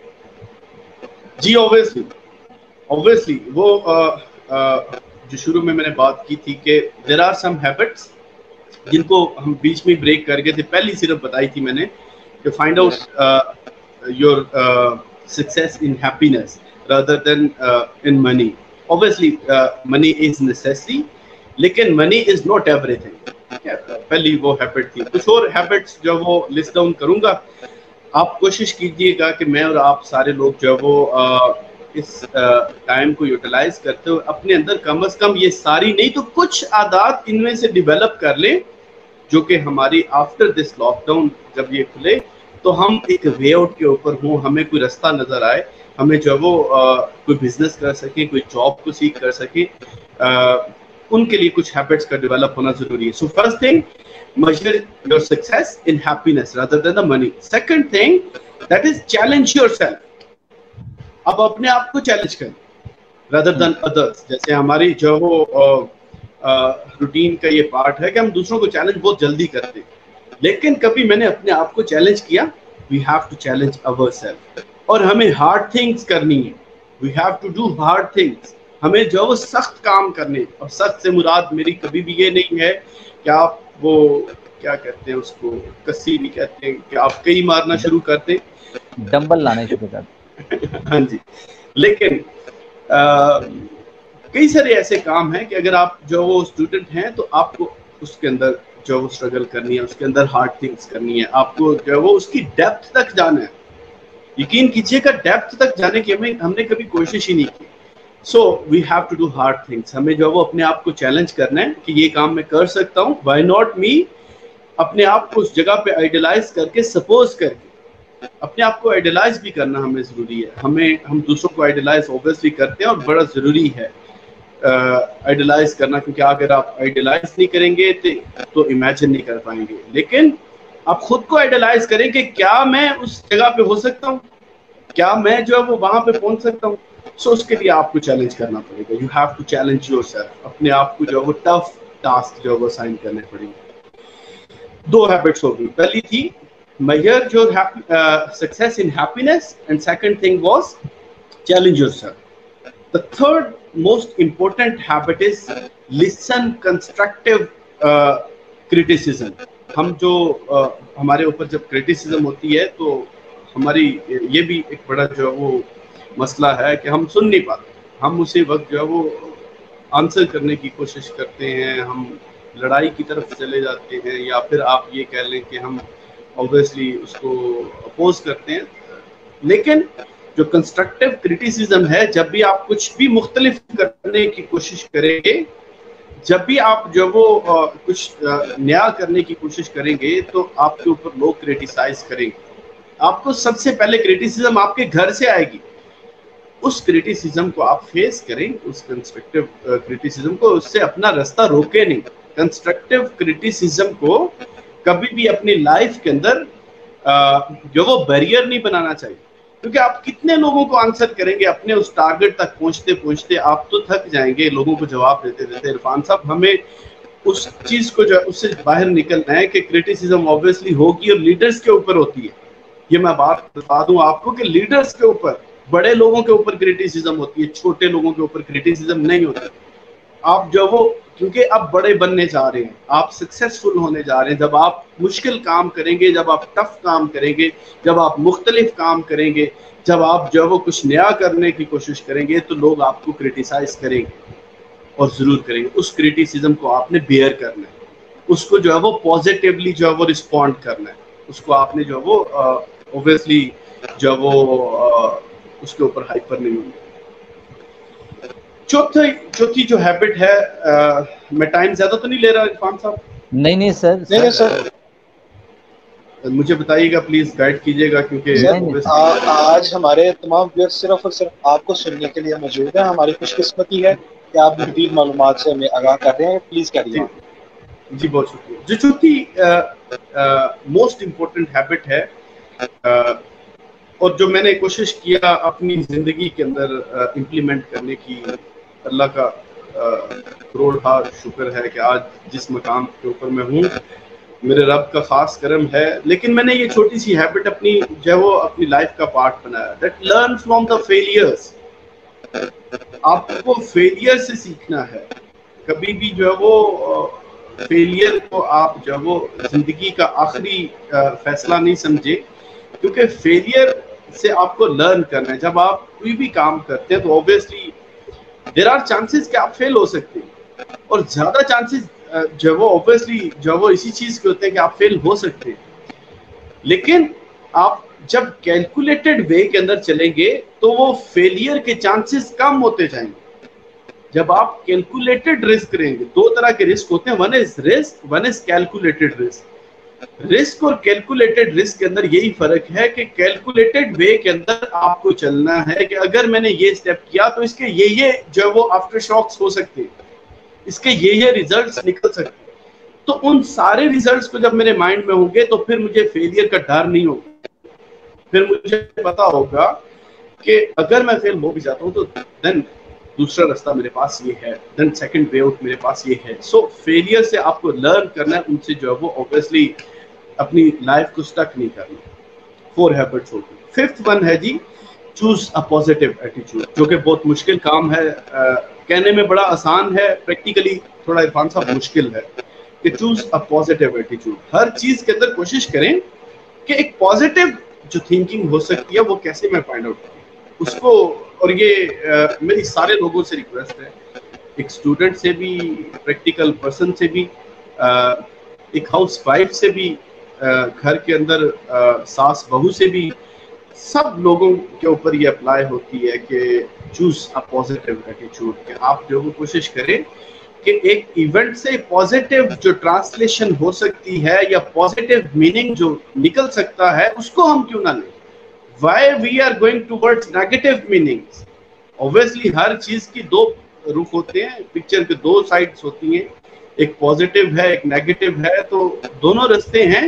Speaker 1: جی اوبویسلی وہ جو شروع میں نے بات کی تھی کہ دیر آر سم ہیبٹس جن کو ہم بیچ میں بریک کر گئے تھے. پہلی صرف بتائی تھی میں نے کہ find out your success in happiness rather than in money. Obviously money is necessary, لیکن money is not everything. پہلی وہ ہیبٹ تھی. کچھ اور ہیبٹس جو وہ لسٹ ڈاؤن کروں گا, آپ کوشش کیجئے گا کہ میں اور آپ سارے لوگ جو وہ اس ٹائم کو یوٹیلائز کرتے ہوئے اپنے اندر کم از کم یہ ساری نہیں تو کچھ عادات ان میں سے ڈیولپ کر لیں جو کہ ہماری آفٹر دس لاک ڈاؤن جب یہ کھلے تو ہم ایک وے آؤٹ کے اوپر ہوں, ہمیں کوئی رستہ نظر آئے, ہمیں جو وہ کوئی بزنس کر سکیں, کوئی جاب کو سیکھ کر سکیں. ان کے لیے کچھ ہیبٹس کا ڈیولپ ہونا ضروری ہے. So first thing, measure your success in happiness rather than the money. Second thing, that is challenge yourself. اب اپنے آپ کو چیلنج کریں rather than others. جیسے ہماری جو وہ روٹین کا یہ پارٹ ہے کہ ہم دوسروں کو چیلنج بہت جلدی کرتے ہیں, لیکن کبھی میں نے اپنے آپ کو چیلنج کیا. We have to challenge ourselves. اور ہمیں hard things کرنی ہے. We have to do hard things. ہمیں جو وہ سخت کام کرنے, اور سخت سے مراد میری کبھی بھی یہ نہیں ہے کہ آپ وہ کیا کہتے ہیں اس کو, کسی بھی کہتے ہیں کہ آپ کئی مارنا شروع کرتے,
Speaker 3: ڈمبل لانے شروع کرتے.
Speaker 1: ہاں جی, لیکن کئی سارے ایسے کام ہیں کہ اگر آپ جو وہ اسٹوڈنٹ ہیں تو آپ کو اس کے اندر جو وہ اسٹرگل کرنی ہے، اس کے اندر ہارڈ تھنگس کرنی ہے، آپ کو جو وہ اس کی ڈیپتھ تک جانا ہے. یقین کیجئے گا ڈیپتھ تک جانے کی ہم نے کبھی کوشش ہی نہیں کی. So we have to do hard things. ہمیں جو وہ اپنے آپ کو چیلنج کرنا ہے کہ یہ کام میں کر سکتا ہوں، وائی ناٹ می. اپنے آپ کو اس جگہ پہ آئیڈیلائز کر کے، سپوز کر کے اپنے آپ کو آئیڈیلائز بھی کرنا ہمیں ضروری ہے. ہم دوسروں کو آئیڈیلائز اوبویسلی کرتے ہیں اور بڑا ضروری ہے آئیڈیلائز کرنا، کیونکہ اگر آپ آئیڈیلائز نہیں کریں گے تو امیجن نہیں کر پائیں گے. لیکن آپ خود کو آئیڈیلائز کریں کہ کیا میں اس جگہ پہ ہو سکتا ہوں، کیا میں جو ہے وہ وہاں پہ پہنچ سکتا ہوں. سو اس کے لیے آپ کو چیلنج کرنا پڑے گا. You have to challenge yourself. اپنے آپ کو جو ہے وہ ٹف ٹاسک جو ہے وہ سائن کرنے پڑیں گے. 2 ہیبٹس ہوگی. پہلی تھی measure your success in happiness, and second thing was challenge yourself. The third most important habit is listen constructive criticism. ہم جو ہمارے اوپر جب کرٹیسزم ہوتی ہے تو ہماری یہ بھی ایک بڑا جو ہے وہ مسئلہ ہے کہ ہم سن نہیں پاتے. ہم اسی وقت جو ہے وہ آنسر کرنے کی کوشش کرتے ہیں، ہم لڑائی کی طرف چلے جاتے ہیں، یا پھر آپ یہ کہہ لیں کہ ہم obviously اس کو اپوز کرتے ہیں. لیکن جو کنسٹرکٹیو کرٹیسزم ہے، جب بھی آپ کچھ بھی مختلف کرنے کی کوشش کریں گے، جب بھی آپ جو وہ کچھ نیا کرنے کی کوشش کریں گے تو آپ کے اوپر لوگ کرٹیسائز کریں گے. آپ کو سب سے پہلے کرٹیسزم آپ کے گھر سے آئے گی. اس کرٹیسزم کو آپ فیس کریں، اس کنسٹرکٹیو کرٹیسزم کو، اس سے اپنا راستہ روکے نہیں. کنسٹرکٹیو کرٹیسزم کو کبھی بھی اپنی لائف کے اندر جو وہ بیریئر نہیں بنانا چاہیے، کیونکہ آپ کتنے لوگوں کو آنسر کریں گے. اپنے اس ٹارگٹ تک پہنچتے پہنچتے آپ تو تھک جائیں گے لوگوں کو جواب دیتے دیتے. عرفان صاحب، ہمیں اس چیز کو جو ہے اس سے باہر نکلنا ہے کہ کرٹیسزم obviously ہوگی اور لیڈرز کے اوپر ہوتی ہے. یہ میں بات بتا دوں آپ کو کہ لیڈرز کے اوپر، بڑے لوگوں کے اوپر کرٹیسزم ہوتی ہے، چھوٹے لوگوں کے اوپر کرٹیسزم نہیں ہوتی. آپ جو وہ کیونکہ اب بڑے بننے جا رہے ہیں، آپ سکسیسفل ہونے جا رہے ہیں. جب آپ مشکل کام کریں گے، جب آپ ٹف کام کریں گے، جب آپ مختلف کام کریں گے، جب آپ جو وہ کچھ نیا کرنے کی کوشش کریں گے تو لوگ آپ کو کرٹیسائز کریں گے، اور ضرور کریں گے. اس کرٹیسزم کو آپ نے بیئر کرنا ہے، اس کو جو ہے وہ پازیٹیولی جو ہے وہ رسپونڈ کرنا ہے. اس کو آپ نے جو ہے وہ اوبویسلی جو ہے وہ اس کے اوپر ہائپر نہیں ہونا. چوتھی جو ہیبٹ ہے، میں ٹائم زیادہ تو نہیں لے رہا عرفان صاحب؟
Speaker 3: نہیں سر،
Speaker 2: نہیں سر،
Speaker 1: مجھے بتائیے گا پلیز، گائیڈ کیجیے گا، کیونکہ
Speaker 2: آج ہمارے تمام ویئرس صرف اور صرف آپ کو سننے کے لیے موجود ہیں. ہماری خوش قسمتی ہے کہ آپ جدید معلومات سے ہمیں آگاہ کر رہے ہیں. پلیز کریے.
Speaker 1: جی بہت شکریہ. جو چوتھی موسٹ امپورٹنٹ ہیبٹ ہے، اور جو میں نے کوشش کیا اپنی زندگی کے اندر امپلیمنٹ کرنے کی، اللہ کا کروڑ ہار شکر ہے کہ آج جس مقام کے اوپر میں ہوں میرے رب کا خاص کرم ہے. لیکن میں نے یہ چھوٹی سی ہیبٹ اپنی جو وہ اپنی لائف کا پارٹ بنایا، that learn from the failures. آپ کو فیلیئر سے سیکھنا ہے. کبھی بھی جو ہے وہ فیلیئر کو آپ جو وہ زندگی کا آخری فیصلہ نہیں سمجھے، کیونکہ فیلیئر سے آپ کو لرن کرنا ہے. جب آپ کوئی بھی کام کرتے ہیں تو اوبویسلی دیر آر چانسز کہ آپ فیل ہو سکتے ہیں، اور زیادہ چانسز جو وہ اوبویسلی جو وہ اسی چیز کے ہوتے ہیں کہ آپ فیل ہو سکتے ہیں. لیکن آپ جب کیلکولیٹڈ وے کے اندر چلیں گے تو وہ فیلئر کے چانسز کم ہوتے جائیں گے. جب آپ کیلکولیٹڈ رسک کریں گے، 2 طرح کے رسک ہوتے ہیں، one is risk, one is calculated risk. Risk اور کیلکولیٹڈ رسک کے اندر یہی فرق ہے کہ کیلکولیٹڈ وے کے اندر آپ کو چلنا ہے کہ اگر میں نے یہ سٹیپ کیا تو اس کے یہ جو ہے وہ آفٹر شاکس ہو سکتے ہیں، اس کے یہ ریزلٹس نکل سکتے ہیں. تو ان سارے ریزلٹس کو جب میرے مائنڈ میں ہوں گے تو پھر مجھے فیلئر کا ڈر نہیں ہوگا. پھر مجھے پتا ہوگا کہ اگر میں فیل ہو بھی جاتا ہوں تو دین دوسرا راستہ میرے پاس یہ ہے، دین سیکنڈ وے آؤٹ میرے پاس یہ ہے. سو فیلئر سے آپ کو لرن کرنا ہے، ان سے جو ہے وہ اوبویسلی اپنی لائف کو سٹک نہیں کرنا. 4 ہیبٹس ہوتی. 5th ون ہے جی چوز اے پازیٹیو ایٹیچیوڈ، جو کہ بہت مشکل کام ہے. کہنے میں بڑا آسان ہے، پریکٹیکلی تھوڑا عرفان صاحب مشکل ہے کہ چوز اے پازیٹیو ایٹیچیوڈ. ہر چیز کے اندر کوشش کریں کہ ایک پازیٹیو جو تھنکنگ ہو سکتی ہے وہ کیسے میں فائنڈ آؤٹ کروں اس کو. اور یہ میری سارے لوگوں سے ریکویسٹ ہے ایک اسٹوڈنٹ سے بھی, پریکٹیکل پرسن سے بھی, ایک ہاؤس وائف سے بھی, گھر کے اندر ساس بہو سے بھی, سب لوگوں کے اوپر یہ اپلائی ہوتی ہے کہ چوز اے پازیٹیو ایٹیچیوڈ, کہ آپ جو وہ کوشش کریں کہ ایک ایونٹ سے پازیٹیو جو ٹرانسلیشن ہو سکتی ہے یا پازیٹیو میننگ جو نکل سکتا ہے اس کو ہم کیوں نہ لیں. Why we are going towards negative meanings? Obviously ہر چیز کی دو رخ ہوتے ہیں, پکچر کے دو سائڈز ہوتی ہیں, ایک پازیٹیو ہے ایک نیگیٹو ہے, تو دونوں رستے ہیں.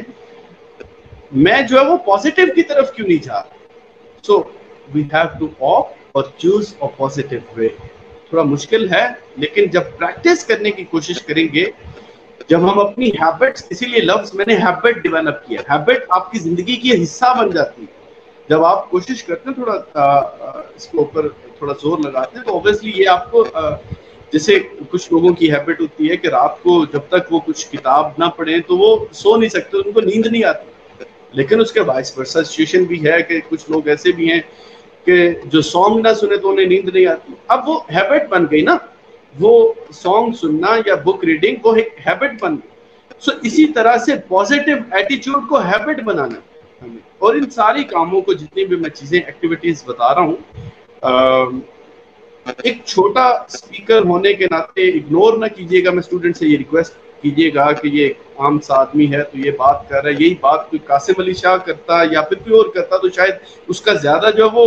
Speaker 1: میں جو ہے وہ پازیٹیو کی طرف کیوں نہیں جا رہا. So we have to opt اور چوز اے پازیٹیو وے. تھوڑا مشکل ہے لیکن جب پریکٹس کرنے کی کوشش کریں گے, جب ہم اپنی ہیبٹس, اسی لیے لفظ میں نے ہیبٹ ڈیولپ کیا, ہیبٹ آپ کی زندگی کی حصہ بن جاتی ہے. جب آپ کوشش کرتے ہیں تھوڑا اس کے اوپر تھوڑا زور لگاتے ہیں, تو اوبیسلی یہ آپ کو, جیسے کچھ لوگوں کی ہیبٹ ہوتی ہے کہ رات کو جب تک وہ کچھ کتاب نہ پڑھیں تو وہ سو نہیں سکتے, ان کو نیند نہیں آتی. لیکن اس کے وائس ورسا سچویشن بھی ہے کہ کچھ لوگ ایسے بھی ہیں کہ جو سانگ نہ سنے تو انہیں نیند نہیں آتی. اب وہ ہیبٹ بن گئی نا, وہ سانگ سننا یا بک ریڈنگ وہ ایک ہیبٹ بن گئی. سو اسی طرح سے پازیٹیو ایٹیچیوڈ کو ہیبٹ بنانا ہمیں, اور ان ساری کاموں کو جتنی بھی میں چیزیں ایکٹیویٹیز بتا رہا ہوں, ایک چھوٹا اسپیکر ہونے کے ناطے اگنور نہ کیجیے گا. میں اسٹوڈنٹ سے یہ ریکویسٹ کیجیے گا کہ یہ عام سا آدمی ہے تو یہ بات کر رہا ہے, یہی بات کوئی قاسم علی شاہ کرتا یا پھر کوئی اور کرتا تو شاید اس کا زیادہ جو وہ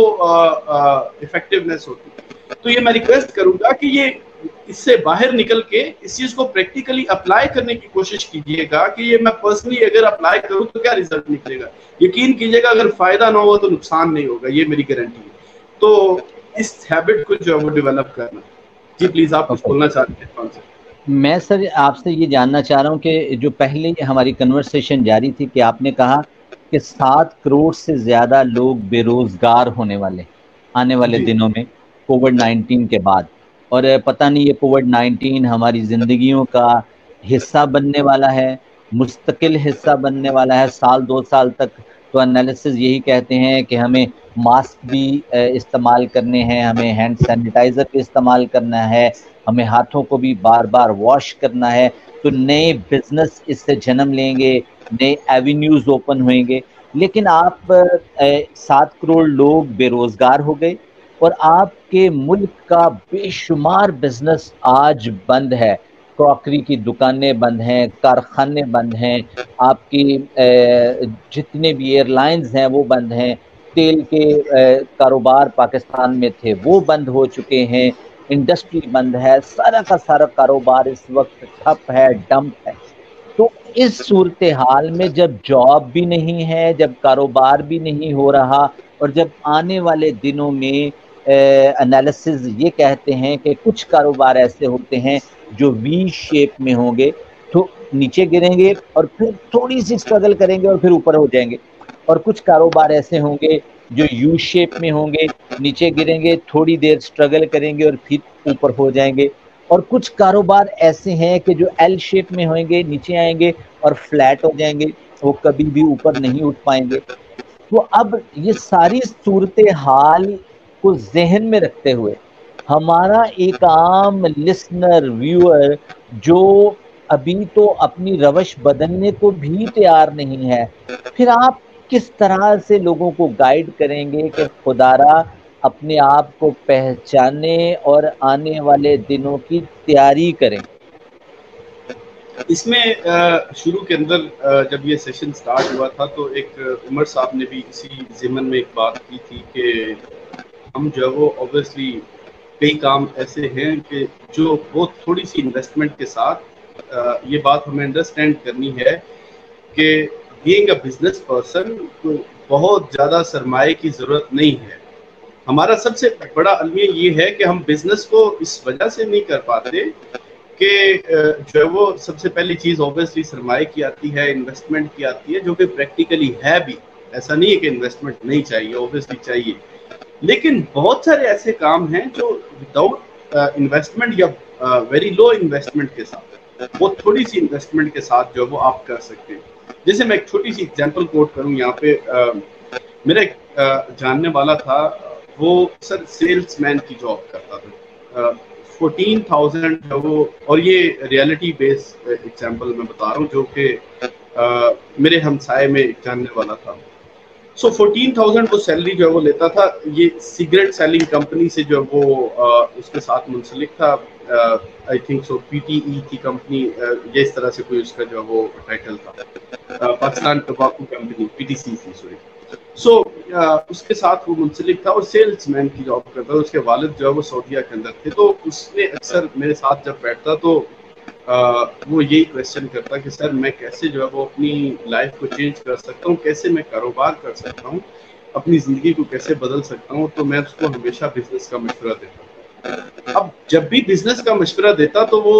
Speaker 1: افیکٹونیس ہوتی. تو یہ میں ریکویسٹ کروں گا کہ یہ اس سے باہر نکل کے اس چیز کو پریکٹیکلی اپلائی کرنے کی کوشش کیجیے گا کہ یہ میں پرسنلی اگر اپلائی کروں تو کیا ریزلٹ نکلے گا. یقین کیجیے گا اگر فائدہ نہ ہوا تو نقصان نہیں ہوگا, یہ میری گارنٹی ہے. تو اس ہیبٹ کو جو ہے وہ ڈیولپ کرنا. جی پلیز آپ کچھ بولنا چاہتے ہیں.
Speaker 3: میں سر آپ سے یہ جاننا چاہ رہا ہوں کہ جو پہلے ہماری کنورسیشن جاری تھی کہ آپ نے کہا کہ 7 کروڑ سے زیادہ لوگ بے روزگار ہونے والے آنے والے دنوں میں کووڈ-19 کے بعد, اور پتہ نہیں یہ کووڈ-19 ہماری زندگیوں کا حصہ بننے والا ہے, مستقل حصہ بننے والا ہے 1-2 سال تک. تو انالیسز یہی کہتے ہیں کہ ہمیں ماسک بھی استعمال کرنے ہیں, ہمیں ہینڈ سینیٹائزر بھی استعمال کرنا ہے, ہمیں ہاتھوں کو بھی بار بار واش کرنا ہے. تو نئے بزنس اس سے جنم لیں گے, نئے ایونیوز اوپن ہوئیں گے. لیکن آپ 7 کروڑ لوگ بے روزگار ہو گئے, اور آپ کے ملک کا بے شمار بزنس آج بند ہے. کراکری کی دکانیں بند ہیں, کارخانے بند ہیں, آپ کی جتنے بھی ایئر لائنز ہیں وہ بند ہیں, تیل کے کاروبار پاکستان میں تھے وہ بند ہو چکے ہیں, انڈسٹری بند ہے, سارا کا سارا کاروبار اس وقت ٹھپ ہے, ڈمپ ہے. تو اس صورتحال میں جب جاب بھی نہیں ہے, جب کاروبار بھی نہیں ہو رہا, اور جب آنے والے دنوں میں انالیسز یہ کہتے ہیں کہ کچھ کاروبار ایسے ہوتے ہیں جو وی شیپ میں ہوں گے, تو نیچے گریں گے اور پھر تھوڑی سی اسٹرگل کریں گے اور پھر اوپر ہو جائیں گے, اور کچھ کاروبار ایسے ہوں گے جو یو شیپ میں ہوں گے, نیچے گریں گے, تھوڑی دیر اسٹرگل کریں گے اور پھر اوپر ہو جائیں گے, اور کچھ کاروبار ایسے ہیں کہ جو ایل شیپ میں ہوئیں گے, نیچے آئیں گے اور فلیٹ ہو جائیں گے, وہ کبھی بھی اوپر نہیں اٹھ پائیں گے. تو اب یہ ساری صورتحال کو ذہن میں رکھتے ہوئے ہمارا ایک عام لسنر ویور جو ابھی تو اپنی روش بدلنے کو بھی تیار نہیں ہے, پھر آپ کس طرح سے لوگوں کو گائیڈ کریں گے کہ خدارا اپنے آپ کو پہچانے اور آنے والے دنوں کی تیاری کریں؟
Speaker 1: اس میں شروع کے اندر جب یہ سیشن سٹارٹ ہوا تھا تو ایک عمر صاحب نے بھی اسی ضمن میں ایک بات کی تھی کہ ہم جو ہے وہ اوبیسلی کئی کام ایسے ہیں کہ جو بہت تھوڑی سی انویسٹمنٹ کے ساتھ یہ بات ہمیں انڈرسٹینڈ کرنی ہے کہ بینگ اے بزنس پرسن کو بہت زیادہ سرمایہ کی ضرورت نہیں ہے. ہمارا سب سے بڑا المیہ یہ ہے کہ ہم بزنس کو اس وجہ سے نہیں کر پاتے کہ جو ہے وہ سب سے پہلی چیز اوبیسلی سرمایہ کی آتی ہے, انویسٹمنٹ کی آتی ہے, جو کہ پریکٹیکلی ہے بھی. ایسا نہیں ہے کہ انویسٹمنٹ نہیں چاہیے, اوبیسلی چاہیے, لیکن بہت سارے ایسے کام ہیں جو وداؤٹ انویسٹمنٹ یا ویری لو انویسٹمنٹ کے ساتھ, بہت تھوڑی سی انویسٹمنٹ کے ساتھ جو وہ آپ کر سکتے ہیں. جیسے میں ایک چھوٹی سی ایگزامپل کوٹ کروں یہاں پہ, میرا ایک جاننے والا تھا, وہ سر سیلس مین کی جاب کرتا تھا, 14,000 جو وہ, اور یہ ریئلٹی بیس ایگزامپل میں بتا رہا ہوں جو کہ میرے ہمسائے میں جاننے والا تھا. سو 14,000 وہ سیلری جو ہے وہ لیتا تھا. یہ سگریٹ سیلنگ کمپنی سے جو وہ اس کے ساتھ منسلک تھا, I think so P T E کی کمپنی, یہ اس طرح سے کوئی اس کا جو وہ ٹائٹل تھا, Pakistan tobacco company P T C تھی سوری. سو اس کے ساتھ وہ منسلک تھا اور سیلس مین کی جاب کرتا تھا. اس کے والد جو ہے وہ سعودیہ کے اندر تھے. تو اس نے اکثر میرے ساتھ جب بیٹھتا تو وہ یہی کویشچن کرتا کہ سر میں کیسے جو ہے وہ اپنی لائف کو چینج کر سکتا ہوں, کیسے میں کاروبار کر سکتا ہوں, اپنی زندگی کو کیسے بدل سکتا ہوں. تو میں اس کو ہمیشہ بزنس کا مشورہ دیتا ہوں. اب جب بھی بزنس کا مشورہ دیتا تو وہ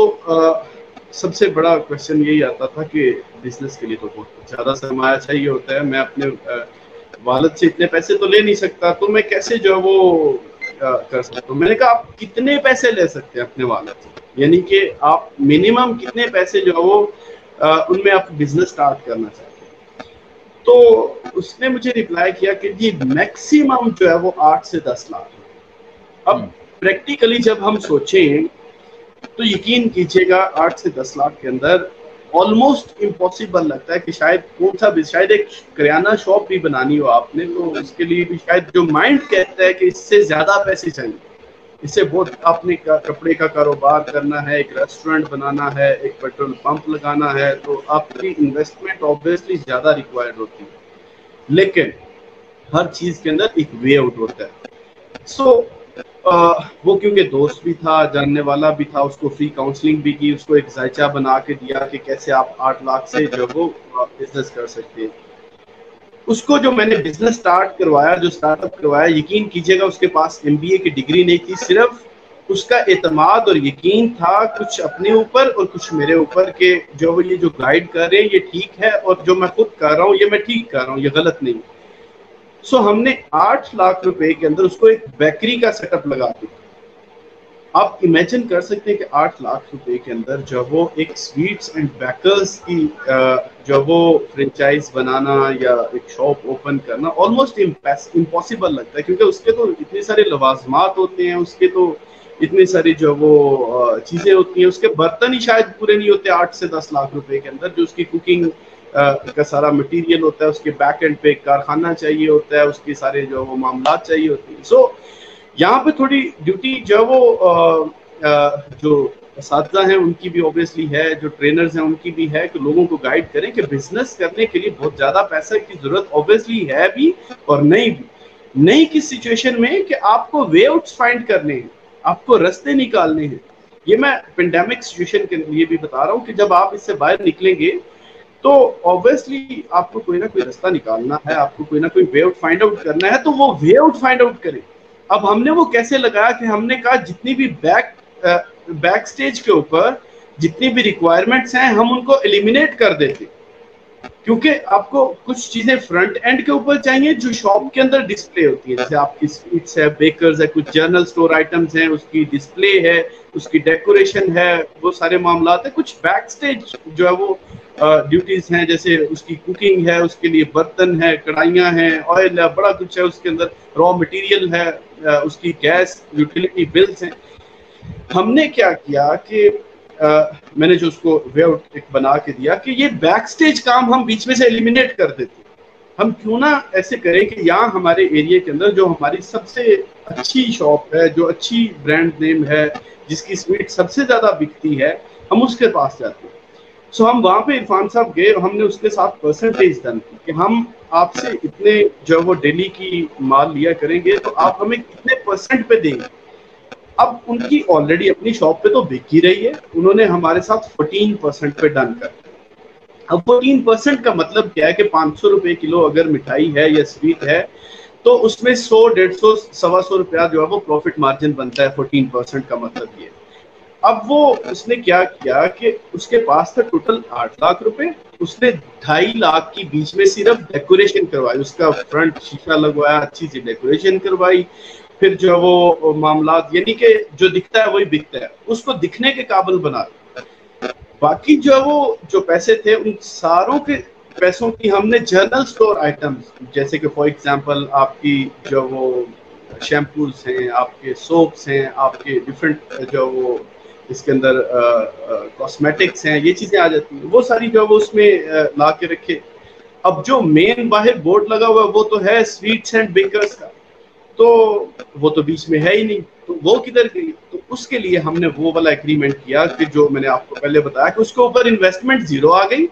Speaker 1: سب سے بڑا کویشچن یہی آتا تھا کہ بزنس کے لیے تو بہت زیادہ سرمایہ چاہیے ہوتا ہے, میں اپنے والد سے اتنے پیسے تو لے نہیں سکتا, تو میں کیسے جو ہے وہ کر سکتا ہوں. میں نے کہا آپ کتنے پیسے لے سکتے ہیں اپنے والد سے, یعنی کہ آپ منیمم کتنے پیسے جو ہے وہ ان میں آپ بزنس سٹارٹ کرنا چاہتے ہیں. تو اس نے مجھے ریپلائی کیا کہ جی میکسیمم جو ہے وہ 8 سے 10 لاکھ. اب پریکٹیکلی جب ہم سوچیں تو یقین کیجیے گا 8 سے 10 لاکھ کے اندر آلموسٹ امپاسبل لگتا ہے کہ شاید کون سا شاید ایک کریانہ شاپ بھی بنانی ہو آپ نے, تو اس کے لیے بھی شاید جو مائنڈ کہتا ہے کہ اس سے زیادہ پیسے چاہیے, اس سے بہت آپ نے کپڑے کا کاروبار کرنا ہے, ایک ریسٹورینٹ بنانا ہے, ایک پیٹرول پمپ لگانا ہے, تو آپ کی انویسٹمنٹ آبویسلی زیادہ ریکوائرڈ ہوتی ہے. لیکن ہر چیز کے اندر ایک وے آؤٹ ہوتا ہے. سو وہ کیونکہ دوست بھی تھا, جاننے والا بھی تھا, اس کو فری کاؤنسلنگ بھی کی, اس کو ایک ذائچہ بنا کے دیا کہ کیسے آپ 8 لاکھ سے جو وہ بزنس کر سکتے ہیں. اس کو جو میں نے بزنس سٹارٹ کروایا, جو سٹارٹ اپ کروایا, یقین کیجیے گا اس کے پاس MBA کی ڈگری نہیں تھی, صرف اس کا اعتماد اور یقین تھا کچھ اپنے اوپر اور کچھ میرے اوپر کہ جو یہ جو گائیڈ کر رہے ہیں یہ ٹھیک ہے, اور جو میں خود کر رہا ہوں یہ میں ٹھیک کر رہا ہوں, یہ غلط نہیں. سو ہم نے 8 لاکھ روپے کے اندر اس کو ایک بیکری کا سیٹ اپ لگا دیا. آپ امیجن کر سکتے ہیں کہ 8 لاکھ روپے کے اندر جو وہ ایک سویٹس اینڈ بیکرز کی جو وہ فرینچائز بنانا یا ایک شاپ اوپن کرنا آلموسٹ امپاسبل لگتا ہے, کیونکہ اس کے تو اتنے سارے لوازمات ہوتے ہیں, اس کے تو اتنی ساری جو وہ چیزیں ہوتی ہیں, اس کے برتن ہی شاید پورے نہیں ہوتے 8 سے 10 لاکھ روپے کے اندر, جو اس کی کوکنگ کا سارا مٹیریل ہوتا ہے, اس کے بیک اینڈ پہ کارخانہ چاہیے ہوتا ہے, اس کے سارے جو وہ معاملات چاہیے ہوتے ہیں. سو یہاں پہ تھوڑی ڈیوٹی جو وہ جو اساتذہ ہیں ان کی بھی اوبیسلی ہے, جو ٹرینرز ہیں ان کی بھی ہے کہ لوگوں کو گائیڈ کریں کہ بزنس کرنے کے لیے بہت زیادہ پیسہ کی ضرورت اوبیسلی ہے بھی اور نہیں بھی. نہیں کس سچویشن میں کہ آپ کو وے آؤٹس فائنڈ کرنے ہیں, آپ کو رستے نکالنے ہیں. یہ میں پینڈیمک سچویشن کے لیے بھی بتا رہا ہوں کہ جب آپ اس سے باہر نکلیں گے تو اوبیسلی آپ کو کوئی نہ کوئی رستہ نکالنا ہے, آپ کو کوئی نہ کوئی وے آؤٹ فائنڈ آؤٹ کرنا ہے, تو وہ وے آؤٹ فائنڈ آؤٹ کریں. اب ہم نے وہ کیسے لگایا کہ ہم نے کہا جتنی بھی بیک سٹیج کے اوپر جتنی بھی ریکوائرمنٹس ہیں ہم ان کو ایلیمینیٹ کر دیتے, کیونکہ آپ کو کچھ چیزیں فرنٹ اینڈ کے اوپر چاہیے جو شاپ کے اندر ڈسپلے ہوتی ہیں, جیسے آپ کی سویٹس ہے, بیکرز ہے, کچھ جنرل سٹور آئٹمز ہیں, اس کی ڈسپلے ہے, اس کی ڈیکوریشن ہے, وہ سارے معاملات ہیں. کچھ بیک سٹیج جو ہے وہ ڈیوٹیز ہیں, جیسے اس کی کوکنگ ہے, اس کے لیے برتن ہے, کڑھائیاں ہیں, آئل ہے, بڑا کچھ ہے, اس کے اندر را مٹیریل ہے, اس کی گیس یوٹیلیٹی بلز ہیں. ہم نے کیا کیا کہ میں نے جو اس کو وے آؤٹ ایک بنا کے دیا کہ یہ بیک سٹیج کام ہم بیچ میں سے ایلیمینیٹ کر دیتے. ہم کیوں نہ ایسے کریں کہ یہاں ہمارے ایریا کے اندر جو ہماری سب سے اچھی شاپ ہے, جو اچھی برانڈ نیم ہے, جس کی سویٹ سب سے زیادہ بکتی ہے, ہم اس کے پاس جاتے ہیں. سو ہم وہاں پہ عرفان صاحب گئے اور ہم نے اس کے ساتھ پرسنٹیج ڈن کی کہ ہم آپ سے اتنے جو وہ ڈیلی کی مال لیا کریں گے تو آپ ہمیں کتنے % پہ دیں گے. اب ان کی آلریڈی اپنی شاپ پہ تو بک ہی رہی ہے, انہوں نے ہمارے ساتھ 14% پہ ڈن کر. اب 14% کا مطلب کیا ہے کہ 500 روپے کلو اگر مٹھائی ہے یا سویٹ ہے تو اس میں 100, 150, 125 روپیہ جو ہے وہ پروفٹ مارجن بنتا ہے. 14% کا مطلب یہ. اب وہ اس نے کیا کیا کہ اس کے پاس تھا ٹوٹل 8 لاکھ روپے, اس نے 2.5 لاکھ کی بیچ میں صرف ڈیکوریشن کروائی, اس کا فرنٹ شیشہ لگوایا, اچھی سی ڈیکوریشن کروائی, پھر جو وہ معاملات یعنی کہ جو دکھتا ہے وہی بکتا ہے, اس کو دکھنے کے قابل بنا. باقی جو وہ جو پیسے تھے ان ساروں کے پیسوں کی ہم نے جنرل سٹور آئٹمز جیسے کہ فار ایگزامپل آپ کی جو وہ शैम्पूज हैं, आपके सोप्स हैं, आपके डिफरेंट जो वो इसके अंदर कॉस्मेटिक्स हैं, ये चीज़ें आ जाती हैं, वो सारी जो वो उसमें ला के रखे। अब जो मेन बाहर बोर्ड लगा हुआ है वो तो है स्वीट्स एंड बेकर्स का, तो वो तो बीच में है ही नहीं, तो वो किधर गई? तो उसके लिए हमने वो वाला एग्रीमेंट किया कि जो मैंने आपको पहले बताया कि उसके ऊपर इन्वेस्टमेंट जीरो आ गई,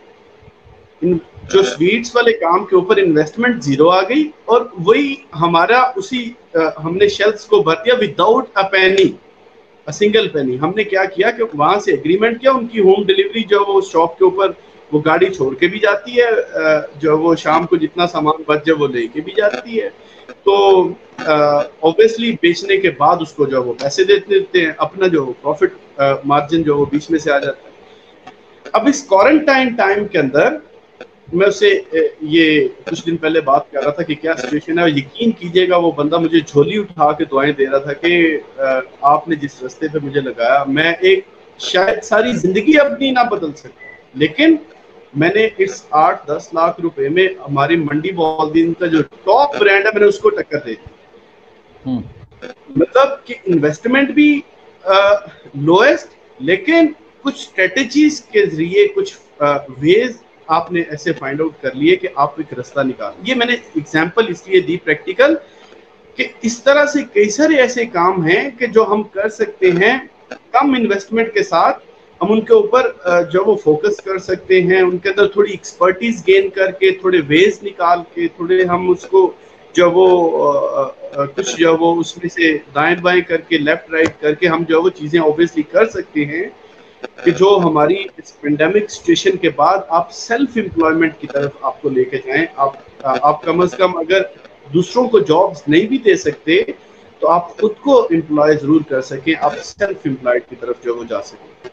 Speaker 1: जो स्वीट्स वाले काम के ऊपर इन्वेस्टमेंट जीरो आ गई, और वही हमारा उसी हमने शेल्फ्स को भर दिया without a Penney, a single penny. हमने क्या किया कि वहां से एग्रीमेंट किया, उनकी होम डिलीवरी जो वो शॉप के ऊपर वो गाड़ी छोड़ के भी जाती है, जो वो शाम को जितना सामान बच जाए वो लेके भी जाती है, तो ऑब्वियसली बेचने के बाद उसको जो वो पैसे दे देते हैं, अपना जो प्रॉफिट मार्जिन जो वो बीच में से आ जाता है। अब इस क्वारंटाइन टाइम के अंदर मैं उससे ये कुछ दिन पहले बात कर रहा था कि क्या सिचुएशन है, यकीन कीजिएगा वो बंदा मुझे झोली उठा के दुआएं दे रहा था कि आपने जिस रास्ते पे मुझे लगाया, मैं एक शायद सारी जिंदगी अपनी ना बदल सकता, लेकिन मैंने इस 8-10 लाख रुपए में हमारी मंडी बॉलदीन का जो टॉप ब्रांड है मैंने उसको टक्कर दे दी। मतलब कि इन्वेस्टमेंट भी लोएस्ट, लेकिन कुछ स्ट्रेटेजीज के जरिए कुछ वेज आपने ऐसे फाइंड आउट कर लिए कि आप एक रास्ता निकाल। ये मैंने एग्जांपल इसलिए दी प्रैक्टिकल कि इस तरह से कई सारे ऐसे काम हैं कि जो हम कर सकते हैं कम इन्वेस्टमेंट के साथ, हम उनके ऊपर जो वो फोकस कर सकते हैं, उनके अंदर थोड़ी एक्सपर्टीज गेन करके, थोड़े वेज निकाल के, थोड़े हम उसको जो वो कुछ जो वो उसमें से दाएं बाएं करके लेफ्ट राइट करके हम जो वो चीज़ें ऑब्वियसली कर सकते हैं कि जो हमारी इस पेंडेमिक सिचुएशन के बाद आप सेल्फ एम्प्लॉयमेंट की तरफ आपको लेके जाएं। आप कम अज कम अगर दूसरों को जॉब्स नहीं भी दे सकते तो आप खुद को एम्प्लॉय जरूर कर सकें, आप सेल्फ एम्प्लॉयड की तरफ जो वो जा सकें।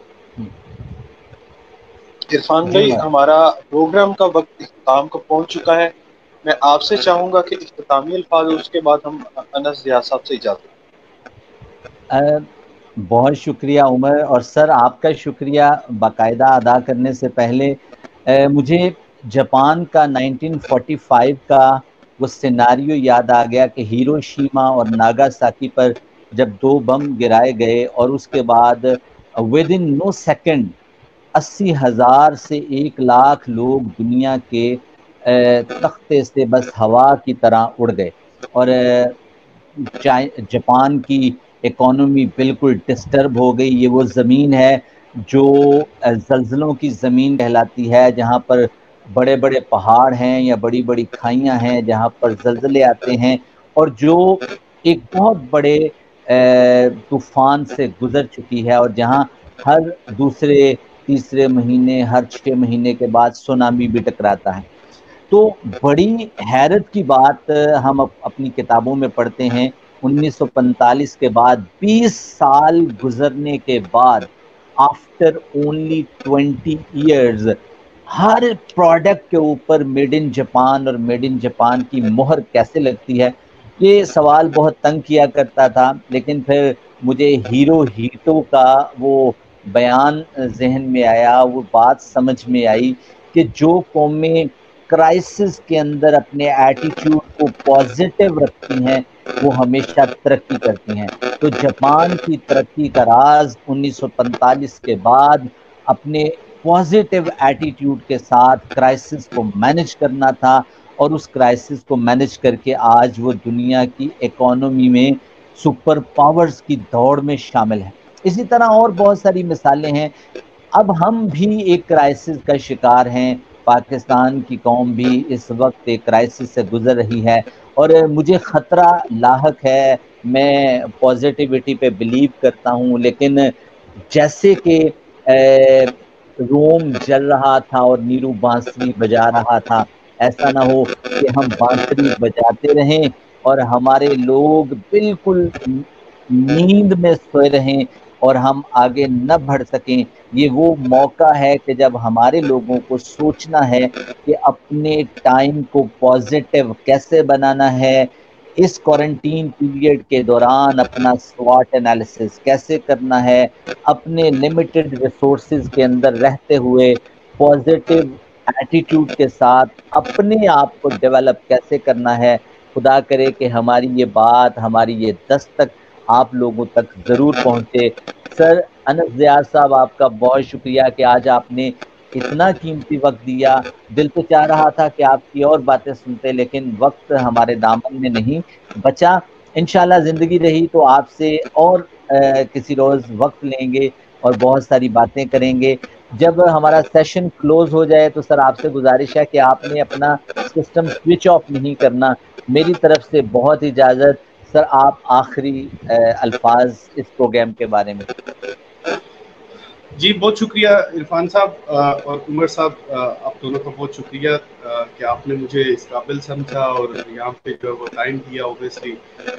Speaker 2: इरफान भाई, हमारा प्रोग्राम का वक्त इख्तिताम को पहुंच चुका है। मैं आपसे चाहूंगा कि इख्तितामी अल्फाज, उसके बाद हम अनस ज़िया साहब से इजाज़त।
Speaker 3: बहुत शुक्रिया उमर, और सर आपका शुक्रिया बाकायदा अदा करने से पहले मुझे जापान का 1945 का वो सिनारियो याद आ गया कि हिरोशिमा और नागासाकी पर जब 2 बम गिराए गए और उसके बाद विद इन नो सेकेंड 80,000 से 1 लाख लोग दुनिया के तख्ते से बस हवा की तरह उड़ गए, और जापान की इकोनॉमी बिल्कुल डिस्टर्ब हो गई। ये वो ज़मीन है जो ज़लज़लों की ज़मीन कहलाती है, जहाँ पर बड़े बड़े पहाड़ हैं या बड़ी बड़ी खाइयाँ हैं जहाँ पर ज़लज़ले आते हैं, और जो एक बहुत बड़े तूफ़ान से गुज़र चुकी है, और जहाँ हर दूसरे तीसरे महीने, हर 6 महीने के बाद सुनामी भी टकराता है। तो बड़ी हैरत की बात हम अपनी किताबों में पढ़ते हैं, 1945 के बाद 20 साल गुजरने के बाद, आफ्टर ओनली 20 ईयर्स, हर प्रोडक्ट के ऊपर मेड इन जापान और मेड इन जापान की मोहर कैसे लगती है। ये सवाल बहुत तंग किया करता था, लेकिन फिर मुझे हिरोहितो का वो बयान जहन में आया, वो बात समझ में आई कि जो कौमें क्राइसिस के अंदर अपने एटीट्यूड को पॉजिटिव रखती हैं वो हमेशा तरक्की करती हैं। तो जापान की तरक्की का राज 1945 के बाद अपने पॉजिटिव एटीट्यूड के साथ क्राइसिस को मैनेज करना था, और उस क्राइसिस को मैनेज करके आज वो दुनिया की इकोनॉमी में सुपर पावर्स की दौड़ में शामिल है। इसी तरह और बहुत सारी मिसालें हैं। अब हम भी एक क्राइसिस का शिकार हैं, पाकिस्तान की कौम भी इस वक्त एक क्राइसिस से गुजर रही है, और मुझे ख़तरा लाहक है। मैं पॉजिटिविटी पे बिलीव करता हूँ, लेकिन जैसे कि रोम जल रहा था और नीरू बांसुरी बजा रहा था, ऐसा ना हो कि हम बांसुरी बजाते रहें और हमारे लोग बिल्कुल नींद में सोए रहें और हम आगे न बढ़ सकें। ये वो मौका है कि जब हमारे लोगों को सोचना है कि अपने टाइम को पॉजिटिव कैसे बनाना है, इस क्वारंटीन पीरियड के दौरान अपना स्वॉट एनालिसिस कैसे करना है, अपने लिमिटेड रिसोर्सेज के अंदर रहते हुए पॉजिटिव एटीट्यूड के साथ अपने आप को डेवलप कैसे करना है। خدا کرے کہ ہماری یہ بات، ہماری یہ دستک آپ لوگوں تک ضرور پہنچے۔ سر انس زیاد صاحب، آپ کا بہت شکریہ کہ آج آپ نے اتنا قیمتی وقت دیا۔ دل تو چاہ رہا تھا کہ آپ کی اور باتیں سنتے، لیکن وقت ہمارے دامن میں نہیں بچا۔ انشاءاللہ زندگی رہی تو آپ سے اور کسی روز وقت لیں گے اور بہت ساری باتیں کریں گے۔ جب ہمارا سیشن کلوز ہو جائے تو سر آپ سے گزارش ہے کہ آپ نے اپنا سسٹم سوئچ آف نہیں کرنا۔ میری طرف سے بہت اجازت۔ سر آپ آخری الفاظ اس پروگرام کے بارے میں۔
Speaker 1: جی بہت شکریہ عرفان صاحب اور عمر صاحب، آپ دونوں کا بہت شکریہ کہ آپ نے مجھے اس قابل سمجھا اور یہاں پہ جو وہ ٹائم دیا۔ اوبیسلی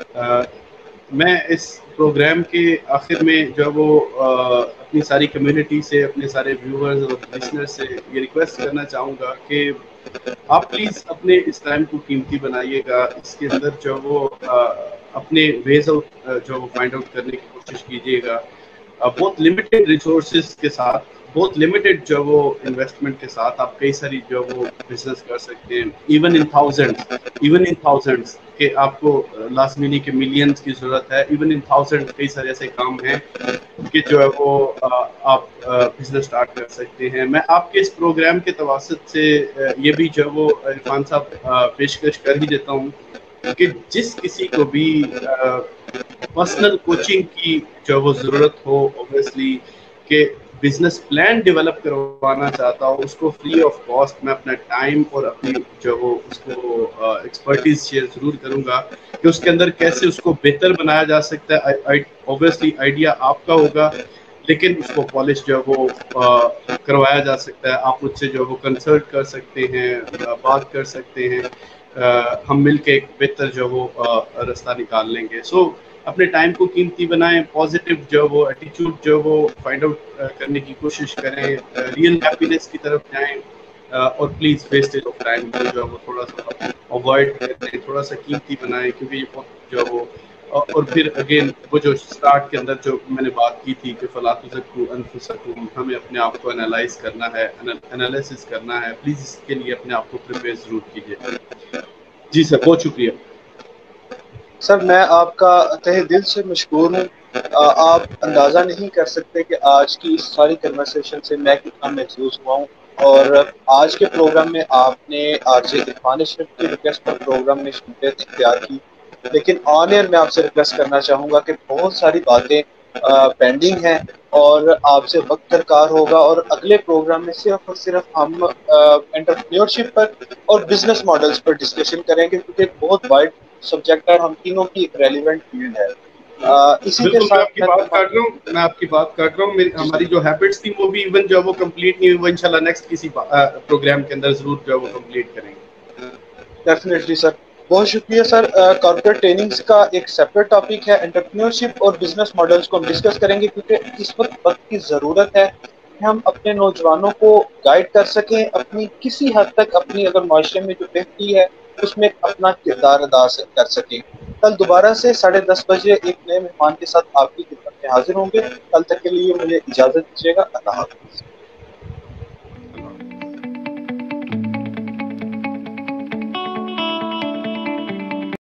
Speaker 1: میں اس پروگرام کے آخر میں جو وہ اپنی ساری کمیونٹی سے، اپنے سارے ویورز اور لسنر سے یہ ریکویسٹ کرنا چاہوں گا کہ آپ پلیز اپنے اس ٹائم کو قیمتی بنائیے گا۔ اس کے اندر جو وہ اپنے ویز آؤٹ جو وہ فائنڈ آؤٹ کرنے کی کوشش کیجیے گا۔ بہت لمیٹڈ ریسورسز کے ساتھ، بہت لمیٹڈ جو وہ انویسٹمنٹ کے ساتھ آپ کئی ساری جو وہ بزنس کر سکتے ہیں، ایون ان تھاؤزنڈس کہ آپ کو لازمی نہیں کہ ملینز کی ضرورت ہے، ایون ان تھاؤزنڈ کئی سارے ایسے کام ہیں کہ جو ہے وہ آپ بزنس سٹارٹ کر سکتے ہیں۔ میں آپ کے اس پروگرام کے تواسط سے یہ بھی جو وہ عرفان صاحب پیشکش کر ہی دیتا ہوں کہ جس کسی کو بھی پرسنل کوچنگ کی جو وہ ضرورت ہو، اوبیسلی کہ بزنس پلان ڈیولپ کروانا چاہتا ہوں، اس کو فری آف کاسٹ میں اپنا ٹائم اور اپنی جو وہ اس کو ایکسپرٹیز شیئر ضرور کروں گا کہ اس کے اندر کیسے اس کو بہتر بنایا جا سکتا ہے۔ اوبیسلی آئیڈیا آپ کا ہوگا، لیکن اس کو پالش جو وہ کروایا جا سکتا ہے۔ آپ مجھ سے جو وہ کنسلٹ کر سکتے ہیں، بات کر سکتے ہیں، ہم مل کے ایک بہتر جو وہ راستہ نکال لیں گے۔ سو اپنے ٹائم کو قیمتی بنائیں، پازیٹیو جو وہ ایٹیچیوڈ جو وہ فائنڈ آؤٹ کرنے کی کوشش کریں، ریئل ہیپینس کی طرف جائیں، اور پلیز ویسٹیج آف ٹائم کو جو وہ تھوڑا سا اوائڈ کریں، تھوڑا سا قیمتی بنائیں، کیونکہ یہ بہت جو وہ اور پھر اگین وہ جو اسٹارٹ کے اندر جو میں نے بات کی تھی کہ فلا تزکوا انفسکم، ہمیں اپنے آپ کو انالائز کرنا ہے، انالیسس کرنا ہے، پلیز اس کے لیے اپنے آپ کو پریپیئر ضرور کیجیے۔ جی سر بہت شکریہ۔
Speaker 2: سر میں آپ کا تہہ دل سے مشکور ہوں۔ آپ اندازہ نہیں کر سکتے کہ آج کی اس ساری کنورسیشن سے میں کتنا محظوظ ہوا ہوں، اور آج کے پروگرام میں آپ نے آج عرفان اشرف کی ریکویسٹ پر پروگرام میں شمولیت اختیار کی، لیکن آن ایئر میں آپ سے ریکویسٹ کرنا چاہوں گا کہ بہت ساری باتیں پینڈنگ ہیں اور آپ سے وقت درکار ہوگا، اور اگلے پروگرام میں صرف اور صرف ہم انٹرپرینیورشپ پر اور بزنس ماڈلز پر ڈسکشن کریں گے، کیونکہ ایک بہت وائڈ سبجیکٹ ہے اور ہم تینوں کی ایک ریلیونٹ فیلڈ ہے۔ اسی کے
Speaker 1: بالکل میں
Speaker 2: ساتھ
Speaker 1: آپ کی بات کاٹ رہا ہوں، ہماری جو ہیبٹس تھی وہ بھی ایون جو وہ کمپلیٹ نہیں ہوئی، وہ انشاءاللہ نیکسٹ کسی پروگرام کے اندر ضرور جو وہ کمپلیٹ کریں گے۔
Speaker 2: ڈیفینیٹلی سر، بہت شکریہ سر۔ کارپوریٹ ٹریننگز کا ایک سیپریٹ ٹاپک ہے، انٹرپرینیورشپ اور بزنس ماڈلز کو ہم ڈسکس کریں گے، کیونکہ اس وقت کی ضرورت ہے کہ ہم اپنے نوجوانوں کو گائیڈ کر سکیں، اپنی کسی حد تک اپنی اگر معاشرے میں جو بہتری ہے اس میں اپنا کردار ادا کر سکیں۔ کل دوبارہ سے 10:30 بجے ایک نئے مہمان کے ساتھ آپ کی خدمت میں حاضر ہوں گے۔ کل تک کے لیے مجھے اجازت دیجیے گا۔ اللہ حافظ۔